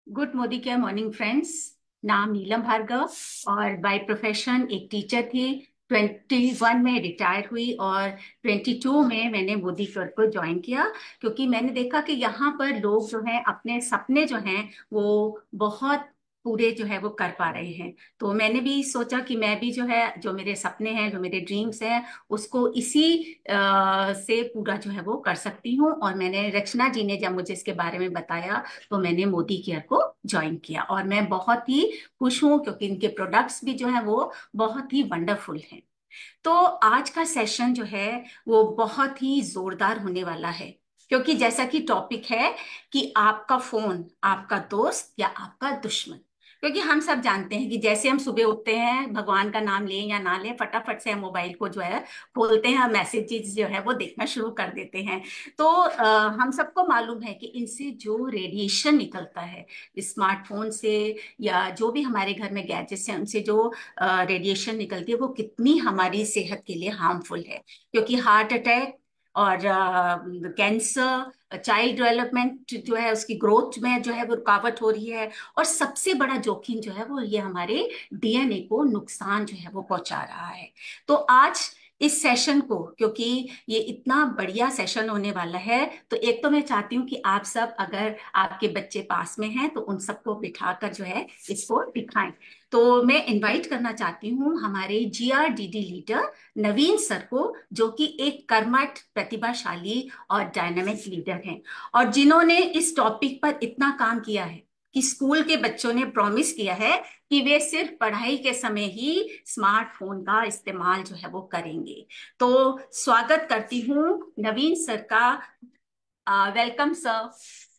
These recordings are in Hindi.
Good Modi care morning friends. नाम नीलम भार्गव और बाय प्रोफेशन एक टीचर थी। 21 में रिटायर हुई और 22 में मैंने मोदी केयर को ज्वाइन किया, क्योंकि मैंने देखा कि यहाँ पर लोग जो हैं अपने सपने जो हैं वो बहुत पूरे जो है वो कर पा रहे हैं। तो मैंने भी सोचा कि मैं भी जो है, जो मेरे सपने हैं, जो मेरे ड्रीम्स हैं, उसको इसी से पूरा जो है वो कर सकती हूँ। और मैंने रचना जी ने जब मुझे इसके बारे में बताया तो मैंने मोदी केयर को ज्वाइन किया और मैं बहुत ही खुश हूँ, क्योंकि इनके प्रोडक्ट्स भी जो है वो बहुत ही वंडरफुल हैं। तो आज का सेशन जो है वो बहुत ही जोरदार होने वाला है, क्योंकि जैसा कि टॉपिक है कि आपका फोन आपका दोस्त या आपका दुश्मन। क्योंकि हम सब जानते हैं कि जैसे हम सुबह उठते हैं, भगवान का नाम लें या ना लें, फटाफट से हम मोबाइल को जो है खोलते हैं, मैसेजेस जो है वो देखना शुरू कर देते हैं। तो हम सबको मालूम है कि इनसे जो रेडिएशन निकलता है स्मार्टफोन से या जो भी हमारे घर में गैजेट्स हैं उनसे जो रेडिएशन निकलती है वो कितनी हमारी सेहत के लिए हार्मफुल है। क्योंकि हार्ट अटैक और कैंसर, चाइल्ड डेवलपमेंट जो है उसकी ग्रोथ में जो है वो रुकावट हो रही है। और सबसे बड़ा जोखिम जो है वो ये हमारे डीएनए को नुकसान जो है वो पहुंचा रहा है। तो आज इस सेशन को, क्योंकि ये इतना बढ़िया सेशन होने वाला है, तो एक तो मैं चाहती हूँ कि आप सब, अगर आपके बच्चे पास में हैं तो उन सबको बिठाकर जो है इसको दिखाएं। तो मैं इनवाइट करना चाहती हूँ हमारे जीआरडीडी लीडर नवीन सर को, जो कि एक कर्मठ, प्रतिभाशाली और डायनामिक लीडर हैं, और जिन्होंने इस टॉपिक पर इतना काम किया है कि स्कूल के बच्चों ने प्रॉमिस किया है कि वे सिर्फ पढ़ाई के समय ही स्मार्टफोन का इस्तेमाल जो है वो करेंगे। तो स्वागत करती हूँ नवीन सर का। Welcome sir.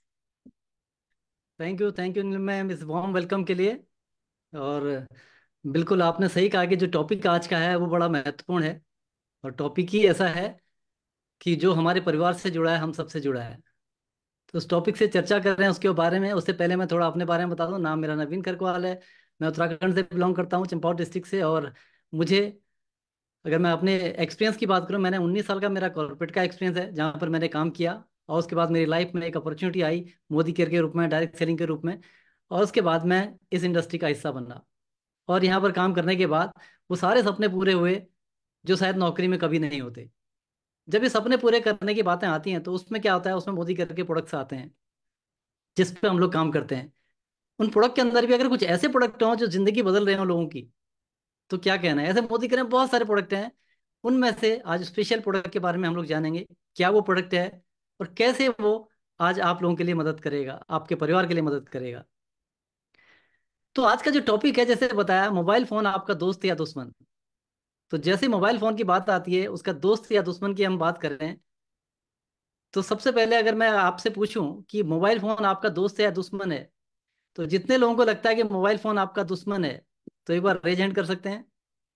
Thank you ma'am इस वार्म वेलकम के लिए। और बिल्कुल आपने सही कहा कि जो टॉपिक आज का है वो बड़ा महत्वपूर्ण है। और टॉपिक ही ऐसा है कि जो हमारे परिवार से जुड़ा है, हम सबसे जुड़ा है। तो उस टॉपिक से चर्चा कर रहे हैं उसके बारे में। उससे पहले मैं थोड़ा अपने बारे में बता दूं। नाम मेरा नवीन करकवाल है। मैं उत्तराखंड से बिलोंग करता हूँ, चंपावत डिस्ट्रिक्ट से। और मुझे, अगर मैं अपने एक्सपीरियंस की बात करूं, मैंने 19 साल का मेरा कॉर्पोरेट का एक्सपीरियंस है, जहां पर मैंने काम किया। और उसके बाद मेरी लाइफ में एक अपॉर्चुनिटी आई मोदी केयर के रूप में, डायरेक्ट सेलिंग के रूप में। और उसके बाद मैं इस इंडस्ट्री का हिस्सा बना। और यहाँ पर काम करने के बाद वो सारे सपने पूरे हुए जो शायद नौकरी में कभी नहीं होते। जब ये सपने पूरे करने की बातें आती हैं तो उसमें क्या होता है, उसमें मोदी केयर के प्रोडक्ट्स आते हैं जिस पे हम लोग काम करते हैं। उन प्रोडक्ट के अंदर भी अगर कुछ ऐसे प्रोडक्ट हों जो जिंदगी बदल रहे हो लोगों की, तो क्या कहना है। ऐसे मोदी केयर में बहुत सारे प्रोडक्ट हैं। उनमें से आज स्पेशल प्रोडक्ट के बारे में हम लोग जानेंगे, क्या वो प्रोडक्ट है और कैसे वो आज आप लोगों के लिए मदद करेगा, आपके परिवार के लिए मदद करेगा। तो आज का जो टॉपिक है, जैसे बताया, मोबाइल फोन आपका दोस्त या दुश्मन। तो जैसे मोबाइल फोन की बात आती है, उसका दोस्त या दुश्मन की हम बात कर रहे हैं। तो सबसे पहले अगर मैं आपसे पूछूं कि मोबाइल फोन आपका दोस्त है या दुश्मन है, तो जितने लोगों को लगता है कि मोबाइल फोन आपका दुश्मन है, तो एक बार रेज हैंड कर सकते हैं।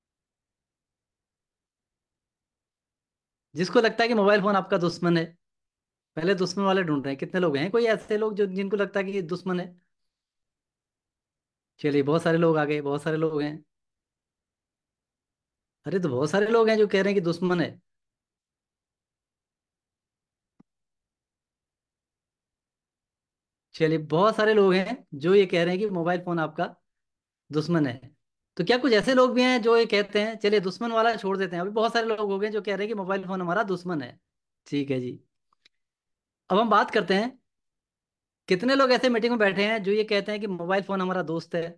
जिसको लगता है कि मोबाइल फोन आपका दुश्मन है, पहले दुश्मन वाले ढूंढ रहे हैं। कितने लोग हैं, कोई ऐसे लोग जो जिनको लगता है कि ये दुश्मन है? चलिए, बहुत सारे लोग आ गए, बहुत सारे लोग हैं। अरे, तो बहुत सारे लोग हैं जो कह रहे हैं कि दुश्मन है। चलिए, बहुत सारे लोग हैं जो ये कह रहे हैं कि मोबाइल फोन आपका दुश्मन है। तो क्या कुछ ऐसे लोग भी हैं जो ये कहते हैं, चलिए दुश्मन वाला छोड़ देते हैं, अभी बहुत सारे लोग हो गए जो कह रहे हैं कि मोबाइल फोन हमारा दुश्मन है। ठीक है जी। अब हम बात करते हैं, कितने लोग ऐसे मीटिंग में बैठे हैं जो ये कहते हैं कि मोबाइल फोन हमारा दोस्त है।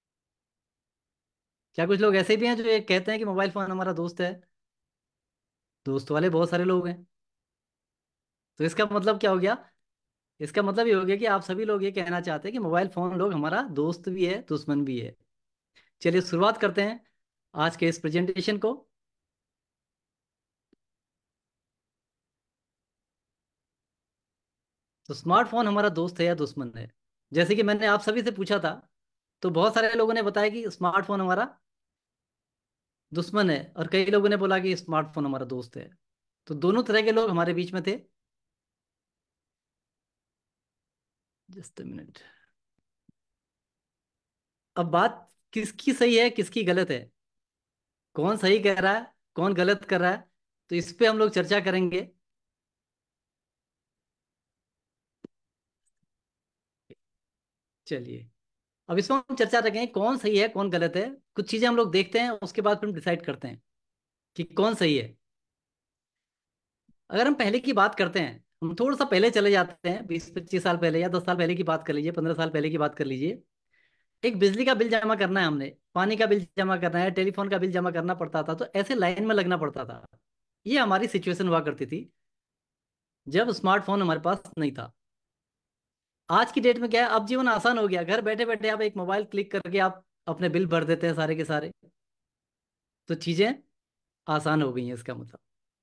क्या कुछ लोग ऐसे भी हैं जो ये कहते हैं कि मोबाइल फोन हमारा दोस्त है? दोस्त वाले बहुत सारे लोग हैं। तो इसका मतलब क्या हो गया? इसका मतलब ये हो गया कि आप सभी लोग ये कहना चाहते हैं कि मोबाइल फोन लोग हमारा दोस्त भी है, दुश्मन भी है। चलिए शुरुआत करते हैं आज के इस प्रेजेंटेशन को। तो स्मार्टफोन हमारा दोस्त है या दुश्मन है? जैसे कि मैंने आप सभी से पूछा था, तो बहुत सारे लोगों ने बताया कि स्मार्टफोन हमारा दुश्मन है, और कई लोगों ने बोला कि स्मार्टफोन हमारा दोस्त है। तो दोनों तरह के लोग हमारे बीच में थे। Just minute. अब बात किसकी सही है, किसकी गलत है, कौन सही कह रहा है, कौन गलत कर रहा है, तो इस पे हम लोग चर्चा करेंगे। चलिए, अब इसमें हम चर्चा रखेंगे कौन सही है कौन गलत है। कुछ चीजें हम लोग देखते हैं, उसके बाद फिर हम डिसाइड करते हैं कि कौन सही है। अगर हम पहले की बात करते हैं, हम थोड़ा सा पहले चले जाते हैं, 20-25 साल पहले या 10 साल पहले की बात कर लीजिए, 15 साल पहले की बात कर लीजिए। एक बिजली का बिल जमा करना है, हमने पानी का बिल जमा करना है, टेलीफोन का बिल जमा करना पड़ता था, तो ऐसे लाइन में लगना पड़ता था। ये हमारी सिचुएशन हुआ करती थी जब स्मार्टफोन हमारे पास नहीं था। आज की डेट में क्या है, अब जीवन आसान हो गया, घर बैठे बैठे आप एक मोबाइल क्लिक करके आप अपने बिल भर देते हैं सारे के सारे। तो चीजें आसान हो गई हैं, इसका मतलब।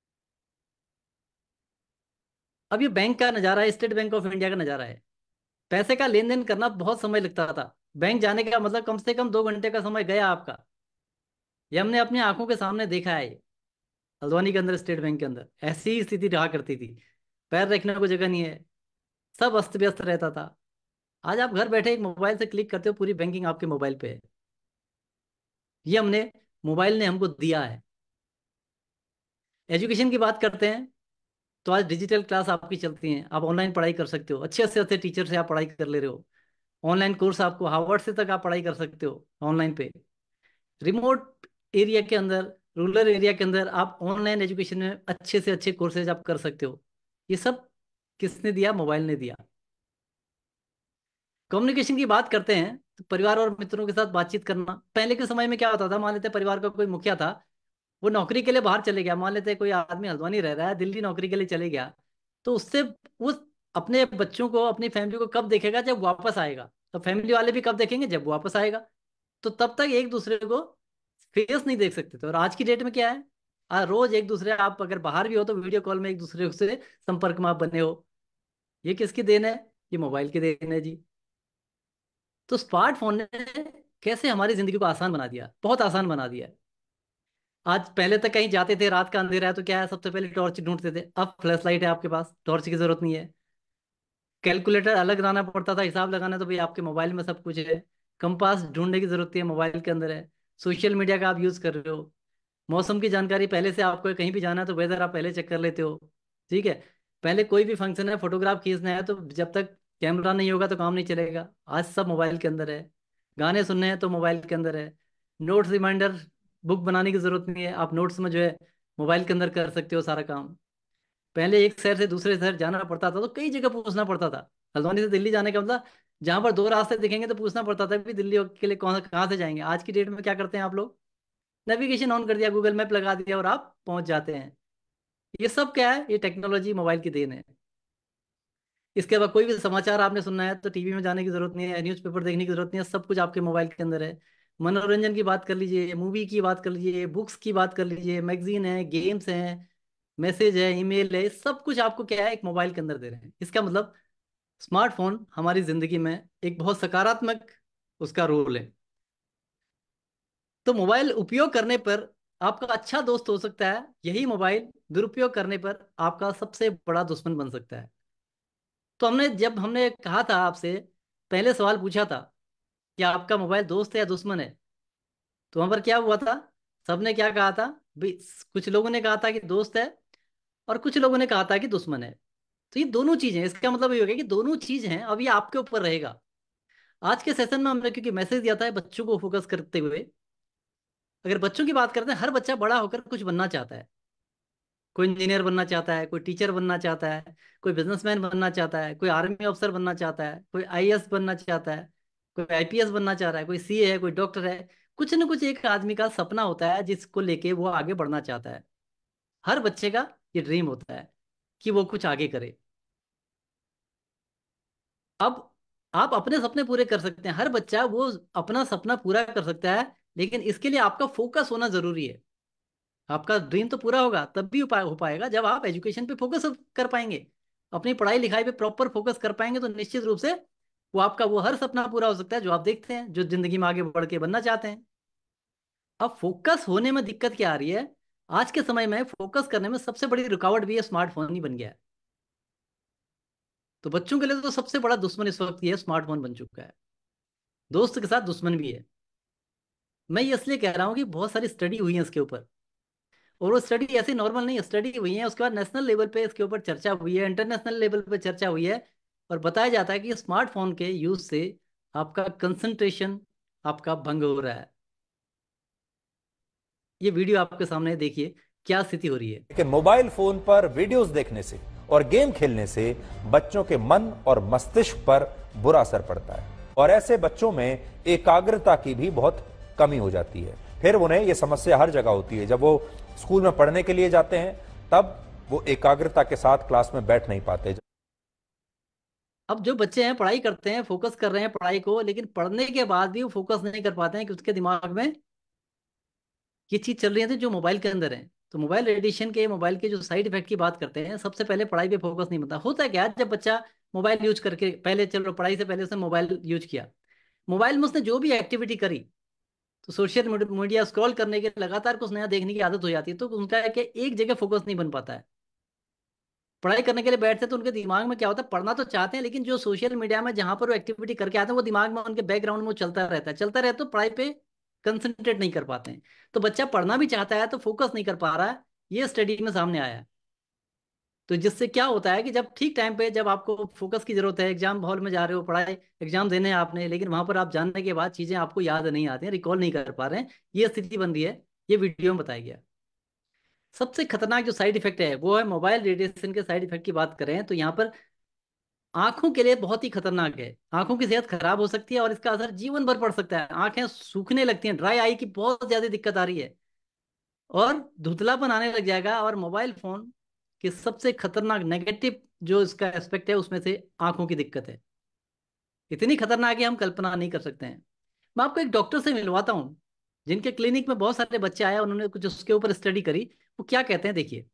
अब ये बैंक का नज़ारा है, स्टेट बैंक ऑफ इंडिया का नज़ारा है। पैसे का लेन देन करना बहुत समय लगता था। बैंक जाने का मतलब कम से कम 2 घंटे का समय गया आपका। ये हमने अपनी आंखों के सामने देखा है। हल्द्वानी के अंदर स्टेट बैंक के अंदर ऐसी ही स्थिति रहा करती थी। पैर रखने को जगह नहीं है, सब अस्त व्यस्त रहता था। आज आप घर बैठे एक मोबाइल से क्लिक करते हो, पूरी बैंकिंग आपके मोबाइल पे है। ये हमने मोबाइल ने हमको दिया है। एजुकेशन की बात करते हैं, तो आज डिजिटल क्लास आपकी चलती हैं, आप ऑनलाइन पढ़ाई कर सकते हो, अच्छे से अच्छे टीचर से आप पढ़ाई कर ले रहे हो। ऑनलाइन कोर्स आपको हार्वर्ड से तक आप पढ़ाई कर सकते हो ऑनलाइन पे। रिमोट एरिया के अंदर, रूरल एरिया के अंदर आप ऑनलाइन एजुकेशन में अच्छे से अच्छे कोर्सेज आप कर सकते हो। ये सब किसने दिया? मोबाइल ने दिया। कम्युनिकेशन की बात करते हैं, तो परिवार और मित्रों के साथ बातचीत करना, पहले के समय में क्या होता था, मान लेते हैं परिवार का कोई मुखिया था, वो नौकरी के लिए बाहर चले गया, मान लेते हैं कोई आदमी हल्द्वानी रह रहा है, दिल्ली नौकरी के लिए चले गया, तो उससे वो अपने बच्चों को, अपनी फैमिली को कब देखेगा? जब वापस आएगा। तो फैमिली वाले भी कब देखेंगे? जब वो वापस आएगा। तो तब तक एक दूसरे को फेस नहीं देख सकते थे। और आज की डेट में क्या है, रोज एक दूसरे, आप अगर बाहर भी हो तो वीडियो कॉल में एक दूसरे से संपर्क में आप बने हो। ये किसकी देन है? ये मोबाइल की देन है जी। तो स्मार्टफोन ने कैसे हमारी जिंदगी को आसान बना दिया, बहुत आसान बना दिया है। आज पहले तक कहीं जाते थे, रात का अंधेरा है तो क्या है, सबसे पहले टॉर्च ढूंढते थे। अब फ्लैश लाइट है आपके पास, टॉर्च की जरूरत नहीं है। कैलकुलेटर अलग लाना पड़ता था, हिसाब लगाना, तो भाई आपके मोबाइल में सब कुछ है। कंपास ढूंढने की जरूरत है, मोबाइल के अंदर है। सोशल मीडिया का आप यूज कर रहे हो। मौसम की जानकारी पहले से, आपको कहीं भी जाना है तो वेदर आप पहले चेक कर लेते हो। ठीक है। पहले कोई भी फंक्शन है, फोटोग्राफ खींचना है, तो जब तक कैमरा नहीं होगा तो काम नहीं चलेगा। आज सब मोबाइल के अंदर है। गाने सुनने हैं तो मोबाइल के अंदर है। नोट्स रिमाइंडर, बुक बनाने की जरूरत नहीं है, आप नोट्स में जो है मोबाइल के अंदर कर सकते हो सारा काम। पहले एक शहर से दूसरे शहर जाना पड़ता था तो कई जगह पूछना पड़ता था। हल्द्वानी से दिल्ली जाने का मतलब, जहां पर दो रास्ते दिखेंगे तो पूछना पड़ता था कि दिल्ली के लिए कौन कहाँ से जाएंगे। आज की डेट में क्या करते हैं आप लोग? नेविगेशन ऑन कर दिया, गूगल मैप लगा दिया और आप पहुंच जाते हैं। ये सब क्या है? ये टेक्नोलॉजी, मोबाइल की देन है। इसके बाद कोई भी समाचार आपने सुनना है तो टीवी में जाने की जरूरत नहीं है, न्यूज़पेपर देखने की जरूरत नहीं है, सब कुछ आपके मोबाइल के अंदर है। मनोरंजन की बात कर लीजिए, मूवी की बात कर लीजिए, बुक्स की बात कर लीजिए, मैगजीन है, गेम्स हैं, मैसेज है, ईमेल है, सब कुछ आपको क्या है, एक मोबाइल के अंदर दे रहे हैं। इसका मतलब स्मार्टफोन हमारी जिंदगी में एक बहुत सकारात्मक उसका रोल है। तो मोबाइल उपयोग करने पर आपका अच्छा दोस्त हो सकता है, यही मोबाइल दुरुपयोग करने पर आपका सबसे बड़ा दुश्मन बन सकता है। तो जब हमने कहा था आपसे, पहले सवाल पूछा था कि आपका मोबाइल दोस्त है या दुश्मन है, तो वहां पर क्या हुआ था? सबने क्या कहा था? भी, कुछ लोगों ने कहा था कि दोस्त है, और कुछ लोगों ने कहा था कि दुश्मन है। तो ये दोनों चीजें हैं, इसका मतलब ये हो गया कि दोनों चीज हैं। अब ये आपके ऊपर रहेगा। आज के सेशन में हमने क्योंकि मैसेज दिया था बच्चों को फोकस करते हुए, अगर बच्चों की बात करते हैं, हर बच्चा बड़ा होकर कुछ बनना चाहता है। कोई इंजीनियर बनना चाहता है, कोई टीचर बनना चाहता है, कोई बिजनेसमैन बनना चाहता है, कोई आर्मी ऑफिसर बनना चाहता है, कोई आईएएस बनना चाहता है, कोई आईपीएस बनना चाह रहा है, कोई सीए है, कोई डॉक्टर है। कुछ ना कुछ एक आदमी का सपना होता है जिसको लेके वो आगे बढ़ना चाहता है। हर बच्चे का ये ड्रीम होता है कि वो कुछ आगे करे। अब आप अपने सपने पूरे कर सकते हैं, हर बच्चा वो अपना सपना पूरा कर सकता है, लेकिन इसके लिए आपका फोकस होना जरूरी है। आपका ड्रीम तो पूरा होगा तब भी हो पाएगा जब आप एजुकेशन पे फोकस कर पाएंगे, अपनी पढ़ाई लिखाई पे प्रॉपर फोकस कर पाएंगे, तो निश्चित रूप से वो आपका वो हर सपना पूरा हो सकता है जो आप देखते हैं, जो जिंदगी में आगे बढ़ के बनना चाहते हैं। अब फोकस होने में दिक्कत क्या आ रही है? आज के समय में फोकस करने में सबसे बड़ी रुकावट भी है, स्मार्टफोन ही बन गया है। तो बच्चों के लिए तो सबसे बड़ा दुश्मन इस वक्त ये स्मार्टफोन बन चुका है। दोस्त के साथ दुश्मन भी है। मैं ये इसलिए कह रहा हूँ कि बहुत सारी स्टडी हुई है इसके ऊपर, और वो स्टडी ऐसी नॉर्मल नहीं, स्टडी हुई है, उसके बाद नेशनल लेवल पे इसके ऊपर चर्चा हुई है, इंटरनेशनल लेवल पे चर्चा हुई है। और बताया जाता है कि स्मार्टफोन के यूज से आपका कंसंट्रेशन आपका भंग हो रहा है। ये वीडियो आपके सामने देखिए क्या स्थिति हो रही है। लेकिन मोबाइल फोन पर वीडियोस देखने से और गेम खेलने से बच्चों के मन और मस्तिष्क पर बुरा असर पड़ता है और ऐसे बच्चों में एकाग्रता की भी बहुत कमी हो जाती है। फिर उन्हें यह समस्या हर जगह होती है। जब वो स्कूल में पढ़ने के लिए जाते हैं तब वो एकाग्रता के साथ क्लास में बैठ नहीं पाते। अब जो बच्चे हैं पढ़ाई करते हैं, फोकस कर रहे हैं पढ़ाई को, लेकिन पढ़ने के बाद भी वो फोकस नहीं कर पाते हैं कि उसके दिमाग में ये चीज चल रही है जो मोबाइल के अंदर है। तो मोबाइल रेडिएशन के, मोबाइल के जो साइड इफेक्ट की बात करते हैं, सबसे पहले पढ़ाई पे फोकस नहीं बनता। होता है क्या, जब बच्चा मोबाइल यूज करके, पहले चलो पढ़ाई से पहले उसने मोबाइल यूज किया, मोबाइल में उसने जो भी एक्टिविटी करी, तो सोशल मीडिया स्क्रॉल करने के लगातार कुछ नया देखने की आदत हो जाती है, तो उनका है कि एक जगह फोकस नहीं बन पाता है। पढ़ाई करने के लिए बैठते हैं तो उनके दिमाग में क्या होता है, पढ़ना तो चाहते हैं लेकिन जो सोशल मीडिया में जहां पर वो एक्टिविटी करके आते हैं वो दिमाग में उनके बैकग्राउंड में वो चलता रहता है, चलता रहता है, तो पढ़ाई पे कंसंट्रेट नहीं कर पाते हैं। तो बच्चा पढ़ना भी चाहता है तो फोकस नहीं कर पा रहा है, ये स्टडी में सामने आया है। तो जिससे क्या होता है कि जब ठीक टाइम पे, जब आपको फोकस की जरूरत है, एग्जाम हॉल में जा रहे हो, पढ़ाई एग्जाम देने हैं आपने, लेकिन वहां पर आप जानने के बाद चीजें आपको याद नहीं आती हैं, रिकॉल नहीं कर पा रहे हैं, ये स्थिति बन रही है। ये वीडियो में बताया गया। सबसे खतरनाक जो साइड इफेक्ट है वो है मोबाइल रेडिएशन के साइड इफेक्ट की बात करें तो यहाँ पर आंखों के लिए बहुत ही खतरनाक है। आंखों की सेहत खराब हो सकती है और इसका असर जीवन भर पड़ सकता है। आंखें सूखने लगती हैं, ड्राई आई की बहुत ज्यादा दिक्कत आ रही है और धुंधलापन आने लग जाएगा। और मोबाइल फोन की सबसे खतरनाक नेगेटिव जो इसका एस्पेक्ट है उसमें से आंखों की दिक्कत है। इतनी खतरनाक है हम कल्पना नहीं कर सकते हैं। मैं आपको एक डॉक्टर से मिलवाता हूँ जिनके क्लिनिक में बहुत सारे बच्चे आए, उन्होंने कुछ उसके ऊपर स्टडी करी, वो क्या कहते हैं देखिए।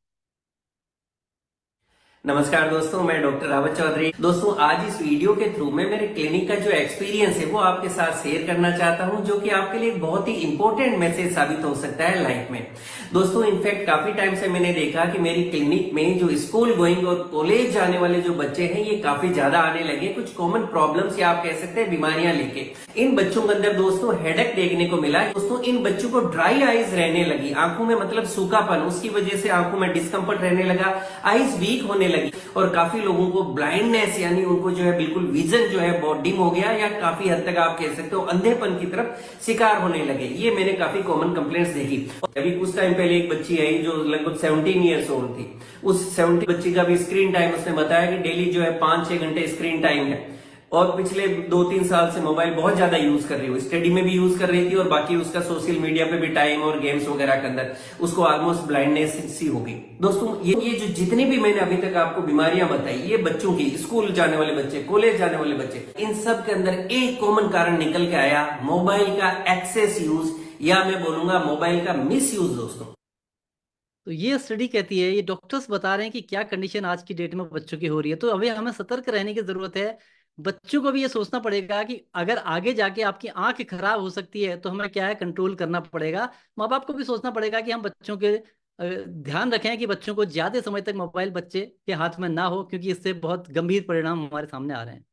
नमस्कार दोस्तों, मैं डॉक्टर रावत चौधरी। दोस्तों, आज इस वीडियो के थ्रू में मेरे क्लिनिक का जो एक्सपीरियंस है वो आपके साथ शेयर करना चाहता हूं, जो कि आपके लिए बहुत ही इंपॉर्टेंट मैसेज साबित हो सकता है लाइफ में। दोस्तों, इनफैक्ट काफी टाइम से मैंने देखा कि मेरी क्लिनिक में जो स्कूल गोइंग और कॉलेज जाने वाले जो बच्चे हैं ये काफी ज्यादा आने लगे, कुछ कॉमन प्रॉब्लम्स या आप कह सकते हैं बीमारियां लेके। इन बच्चों के अंदर दोस्तों हेडेक देखने को मिला। दोस्तों, इन बच्चों को ड्राई आईज रहने लगी, आंखों में मतलब सूखापन, उसकी वजह से आंखों में डिस्कम्फर्ट रहने लगा, आईज वीक होने लगी और काफी लोगों को ब्लाइंडनेस यानी उनको जो है बिल्कुल विजन जो है बहुत डिम हो गया या काफी हद तक आप कह सकते हो अंधेपन की तरफ शिकार होने लगे। ये मैंने काफी कॉमन कंप्लेंट्स देखी। अभी कुछ टाइम पहले एक बच्ची आई जो लगभग 17 ईयर्स ओल्ड थी। उस 17 बच्ची का भी स्क्रीन टाइम उसने बताया कि डेली जो है 5-6 घंटे स्क्रीन टाइम है और पिछले 2-3 साल से मोबाइल बहुत ज्यादा यूज कर रही है। स्टडी में भी यूज कर रही थी और बाकी उसका सोशल मीडिया पे भी टाइम और गेम्स वगैरह के अंदर उसको ऑलमोस्ट ब्लाइंडनेस सी हो गई। दोस्तों, ये जो जितनी भी मैंने अभी तक आपको बीमारियां बताई, ये बच्चों की, स्कूल जाने वाले बच्चे, कॉलेज जाने वाले बच्चे, इन सब के अंदर एक कॉमन कारण निकल के आया, मोबाइल का एक्सेस यूज या मैं बोलूंगा मोबाइल का मिस यूज। दोस्तों, तो ये स्टडी कहती है, ये डॉक्टर्स बता रहे हैं कि क्या कंडीशन आज की डेट में बच्चों की हो रही है। तो अभी हमें सतर्क रहने की जरूरत है। बच्चों को भी ये सोचना पड़ेगा कि अगर आगे जाके आपकी आंख खराब हो सकती है तो हमें क्या है, कंट्रोल करना पड़ेगा। माँ बाप को भी सोचना पड़ेगा कि हम बच्चों के ध्यान रखें कि बच्चों को ज्यादा समय तक मोबाइल बच्चे के हाथ में ना हो, क्योंकि इससे बहुत गंभीर परिणाम हमारे सामने आ रहे हैं।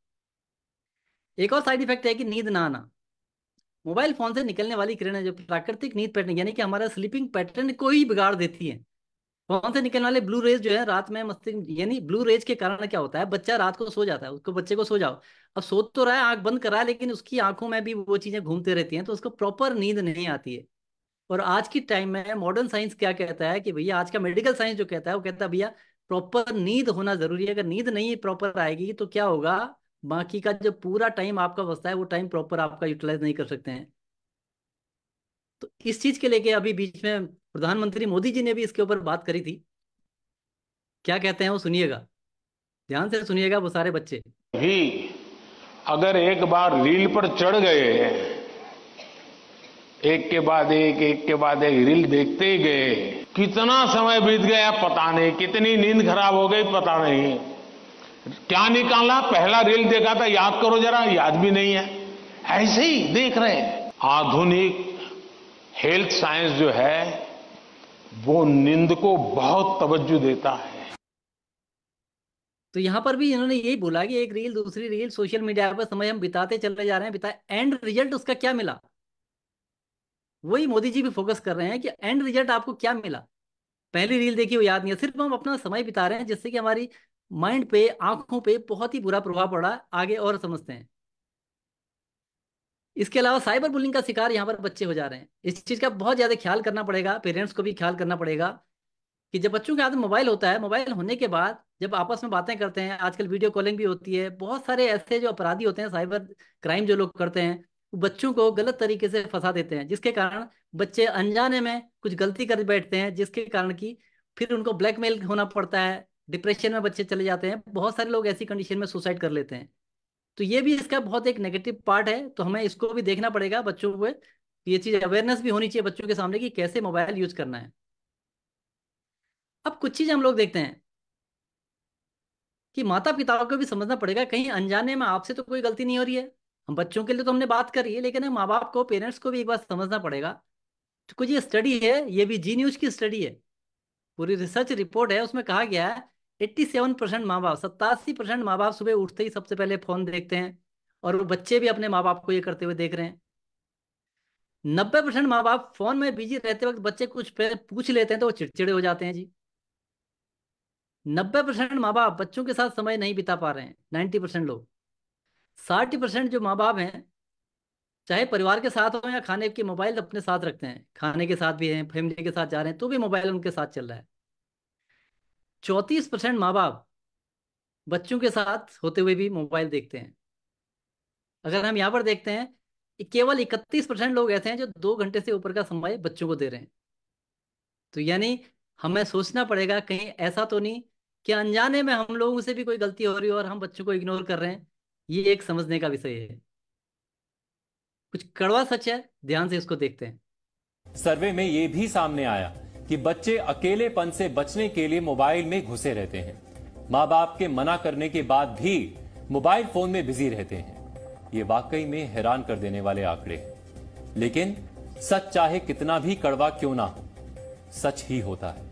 एक और साइड इफेक्ट है कि नींद ना आना। मोबाइल फोन से निकलने वाली किरणें जो प्राकृतिक नींद पैटर्न यानी कि हमारा स्लीपिंग पैटर्न को ही बिगाड़ देती है। फोन से निकलने वाले ब्लू रेज जो है रात में मस्तिष्क, यानी ब्लू रेज के कारण क्या होता है, बच्चा रात को सो जाता है, उसको बच्चे को सो जाओ, अब सो तो रहा है, आंख बंद कर रहा है, लेकिन उसकी आंखों में भी वो चीजें घूमते रहती हैं, तो उसको प्रॉपर नींद नहीं आती है। और आज की टाइम में मॉडर्न साइंस क्या कहता है कि भैया, आज का मेडिकल साइंस जो कहता है वो कहता है भैया प्रॉपर नींद होना जरूरी है। अगर नींद नहीं प्रॉपर आएगी तो क्या होगा, बाकी का जो पूरा टाइम आपका बचता है वो टाइम प्रॉपर आपका यूटिलाइज नहीं कर सकते हैं। तो इस चीज के लेके अभी बीच में प्रधानमंत्री मोदी जी ने भी इसके ऊपर बात करी थी। क्या कहते हैं वो सुनिएगा, ध्यान से सुनिएगा वो सारे बच्चे। भी अगर एक बार रील पर चढ़ गए, एक के बाद एक रील देखते ही गए, कितना समय बीत गया पता नहीं, कितनी नींद खराब हो गई पता नहीं, क्या निकाला, पहला रील देखा था याद करो जरा, याद भी नहीं है, ऐसे ही देख रहे हैं। आधुनिक हेल्थ साइंस जो है वो नींद को बहुत तवज्जो देता है। तो यहाँ पर भी इन्होंने यही बोला कि एक रील दूसरी रील सोशल मीडिया पर समय हम बिताते चले जा रहे हैं, बिताए, एंड रिजल्ट उसका क्या मिला, वही मोदी जी भी फोकस कर रहे हैं कि एंड रिजल्ट आपको क्या मिला। पहली रील देखी वो याद नहीं है, सिर्फ हम अपना समय बिता रहे हैं, जिससे कि हमारी माइंड पे, आंखों पे बहुत ही बुरा प्रभाव पड़ा। आगे और समझते हैं। इसके अलावा साइबर बुलिंग का शिकार यहाँ पर बच्चे हो जा रहे हैं। इस चीज़ का बहुत ज़्यादा ख्याल करना पड़ेगा, पेरेंट्स को भी ख्याल करना पड़ेगा कि जब बच्चों के हाथ में मोबाइल होता है, मोबाइल होने के बाद जब आपस में बातें करते हैं, आजकल वीडियो कॉलिंग भी होती है, बहुत सारे ऐसे जो अपराधी होते हैं, साइबर क्राइम जो लोग करते हैं, वो बच्चों को गलत तरीके से फंसा देते हैं, जिसके कारण बच्चे अनजाने में कुछ गलती कर बैठते हैं, जिसके कारण की फिर उनको ब्लैकमेल होना पड़ता है, डिप्रेशन में बच्चे चले जाते हैं, बहुत सारे लोग ऐसी कंडीशन में सुसाइड कर लेते हैं। तो ये भी इसका बहुत एक नेगेटिव पार्ट है, तो हमें इसको भी देखना पड़ेगा बच्चों को। ये चीज़ अवेयरनेस भी होनी चाहिए बच्चों के सामने कि कैसे मोबाइल यूज करना है। अब कुछ चीज़ हम लोग देखते हैं कि माता पिता को भी समझना पड़ेगा, कहीं अनजाने में आपसे तो कोई गलती नहीं हो रही है। हम बच्चों के लिए तो हमने बात करी है, लेकिन माँ बाप को, पेरेंट्स को भी एक बात समझना पड़ेगा। तो कुछ ये स्टडी है, ये भी जी न्यूज की स्टडी है, पूरी रिसर्च रिपोर्ट है, उसमें कहा गया है 87% माँ बाप, 87% माँ बाप सुबह उठते ही सबसे पहले फोन देखते हैं, और वो बच्चे भी अपने माँ बाप को ये करते हुए देख रहे हैं। 90% माँ बाप फोन में बिजी रहते वक्त बच्चे कुछ पूछ लेते हैं तो वो चिड़चिड़े हो जाते हैं जी। 90% माँ बाप बच्चों के साथ समय नहीं बिता पा रहे हैं, 90% लोग। 60% जो माँ बाप हैं, चाहे परिवार के साथ हो या खाने के, मोबाइल अपने साथ रखते हैं, खाने के साथ भी हैं, फैमिली के साथ जा रहे हैं तो भी मोबाइल उनके साथ चल रहा है। 34% माँ बाप बच्चों के साथ होते हुए भी मोबाइल देखते हैं। अगर हम यहाँ पर देखते हैं, केवल 31% लोग ऐसे हैं जो 2 घंटे से ऊपर का समय बच्चों को दे रहे हैं। तो यानी हमें सोचना पड़ेगा कहीं ऐसा तो नहीं कि अनजाने में हम लोगों से भी कोई गलती हो रही हो और हम बच्चों को इग्नोर कर रहे हैं। ये एक समझने का विषय है, कुछ कड़वा सच है, ध्यान से इसको देखते हैं। सर्वे में यह भी सामने आया कि बच्चे अकेलेपन से बचने के लिए मोबाइल में घुसे रहते हैं। माँ बाप के मना करने के बाद भी मोबाइल फोन में बिजी रहते हैं। ये वाकई में हैरान कर देने वाले आंकड़े हैं, लेकिन सच चाहे कितना भी कड़वा क्यों ना हो, सच ही होता है।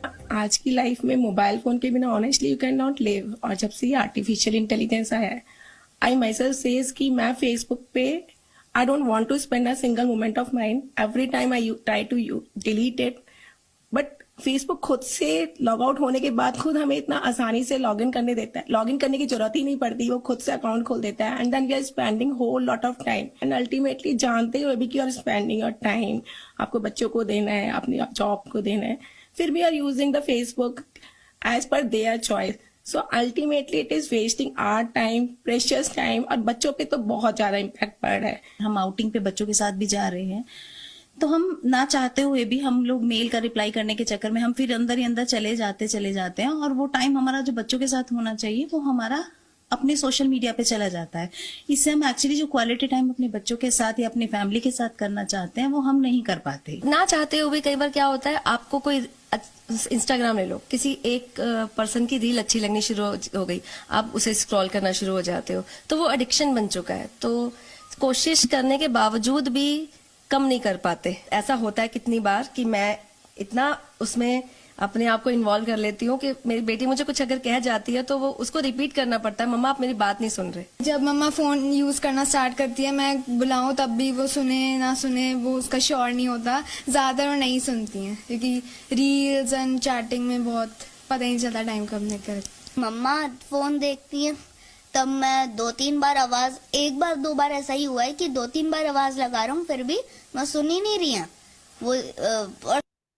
आज की लाइफ में मोबाइल फोन के बिना honestly you can not live. और जब से ये आर्टिफिशियल इंटेलिजेंस आया है, आई माइसेल्फ सेज कि मैं फेसबुक पे I don't want to spend a single moment of mind. Every time I try to delete it, but Facebook खुद से लॉग आउट होने के बाद खुद हमें इतना आसानी से लॉग इन करने देता है, लॉग इन करने की जरूरत ही नहीं पड़ती, वो खुद से अकाउंट खोल देता है। And then we are spending whole lot of time, and ultimately जानते हुए भी कि you are spending your time, आपको बच्चों को देना है, अपनी जॉब को देना है, फिर भी are using the Facebook as per their choice. So ultimately it is wasting our time, precious time, और बच्चों पे तो बहुत ज्यादा इम्पैक्ट पड़ रहा है। हम आउटिंग पे बच्चों के साथ भी जा रहे हैं, तो हम ना चाहते हुए भी हम लोग मेल का रिप्लाई करने के चक्कर में हम फिर अंदर ही अंदर चले जाते हैं, और वो टाइम हमारा जो बच्चों के साथ होना चाहिए वो हमारा अपने सोशल मीडिया पे चला जाता है। इससे हम एक्चुअली जो क्वालिटी टाइम अपने बच्चों के साथ या अपनी फैमिली के साथ करना चाहते हैं वो हम नहीं कर पाते। ना चाहते हुए भी कई बार क्या होता है, आपको कोई इंस्टाग्राम ले लो, किसी एक पर्सन की रील अच्छी लगनी शुरू हो गई, आप उसे स्क्रॉल करना शुरू हो जाते हो, तो वो एडिक्शन बन चुका है। तो कोशिश करने के बावजूद भी कम नहीं कर पाते। ऐसा होता है कितनी बार कि मैं इतना उसमें अपने आप को इन्वॉल्व कर लेती हूँ कि मेरी बेटी मुझे कुछ अगर कह जाती है तो वो उसको रिपीट करना पड़ता है, मम्मा आप मेरी बात नहीं सुन रहे। जब मम्मा फोन यूज करना स्टार्ट करती है, मैं बुलाऊं तब भी वो सुने ना सुने वो उसका श्योर नहीं होता। ज्यादातर वो नहीं सुनती हैं क्योंकि रील्स एंड चैटिंग में बहुत पता ही नहीं चलता टाइम कब निकल। मम्मा फोन देखती है तब मैं 2-3 बार आवाज, 1 बार 2 बार ऐसा ही हुआ है कि 2-3 बार आवाज लगा रहा हूँ फिर भी मैं सुन ही नहीं रही है वो। और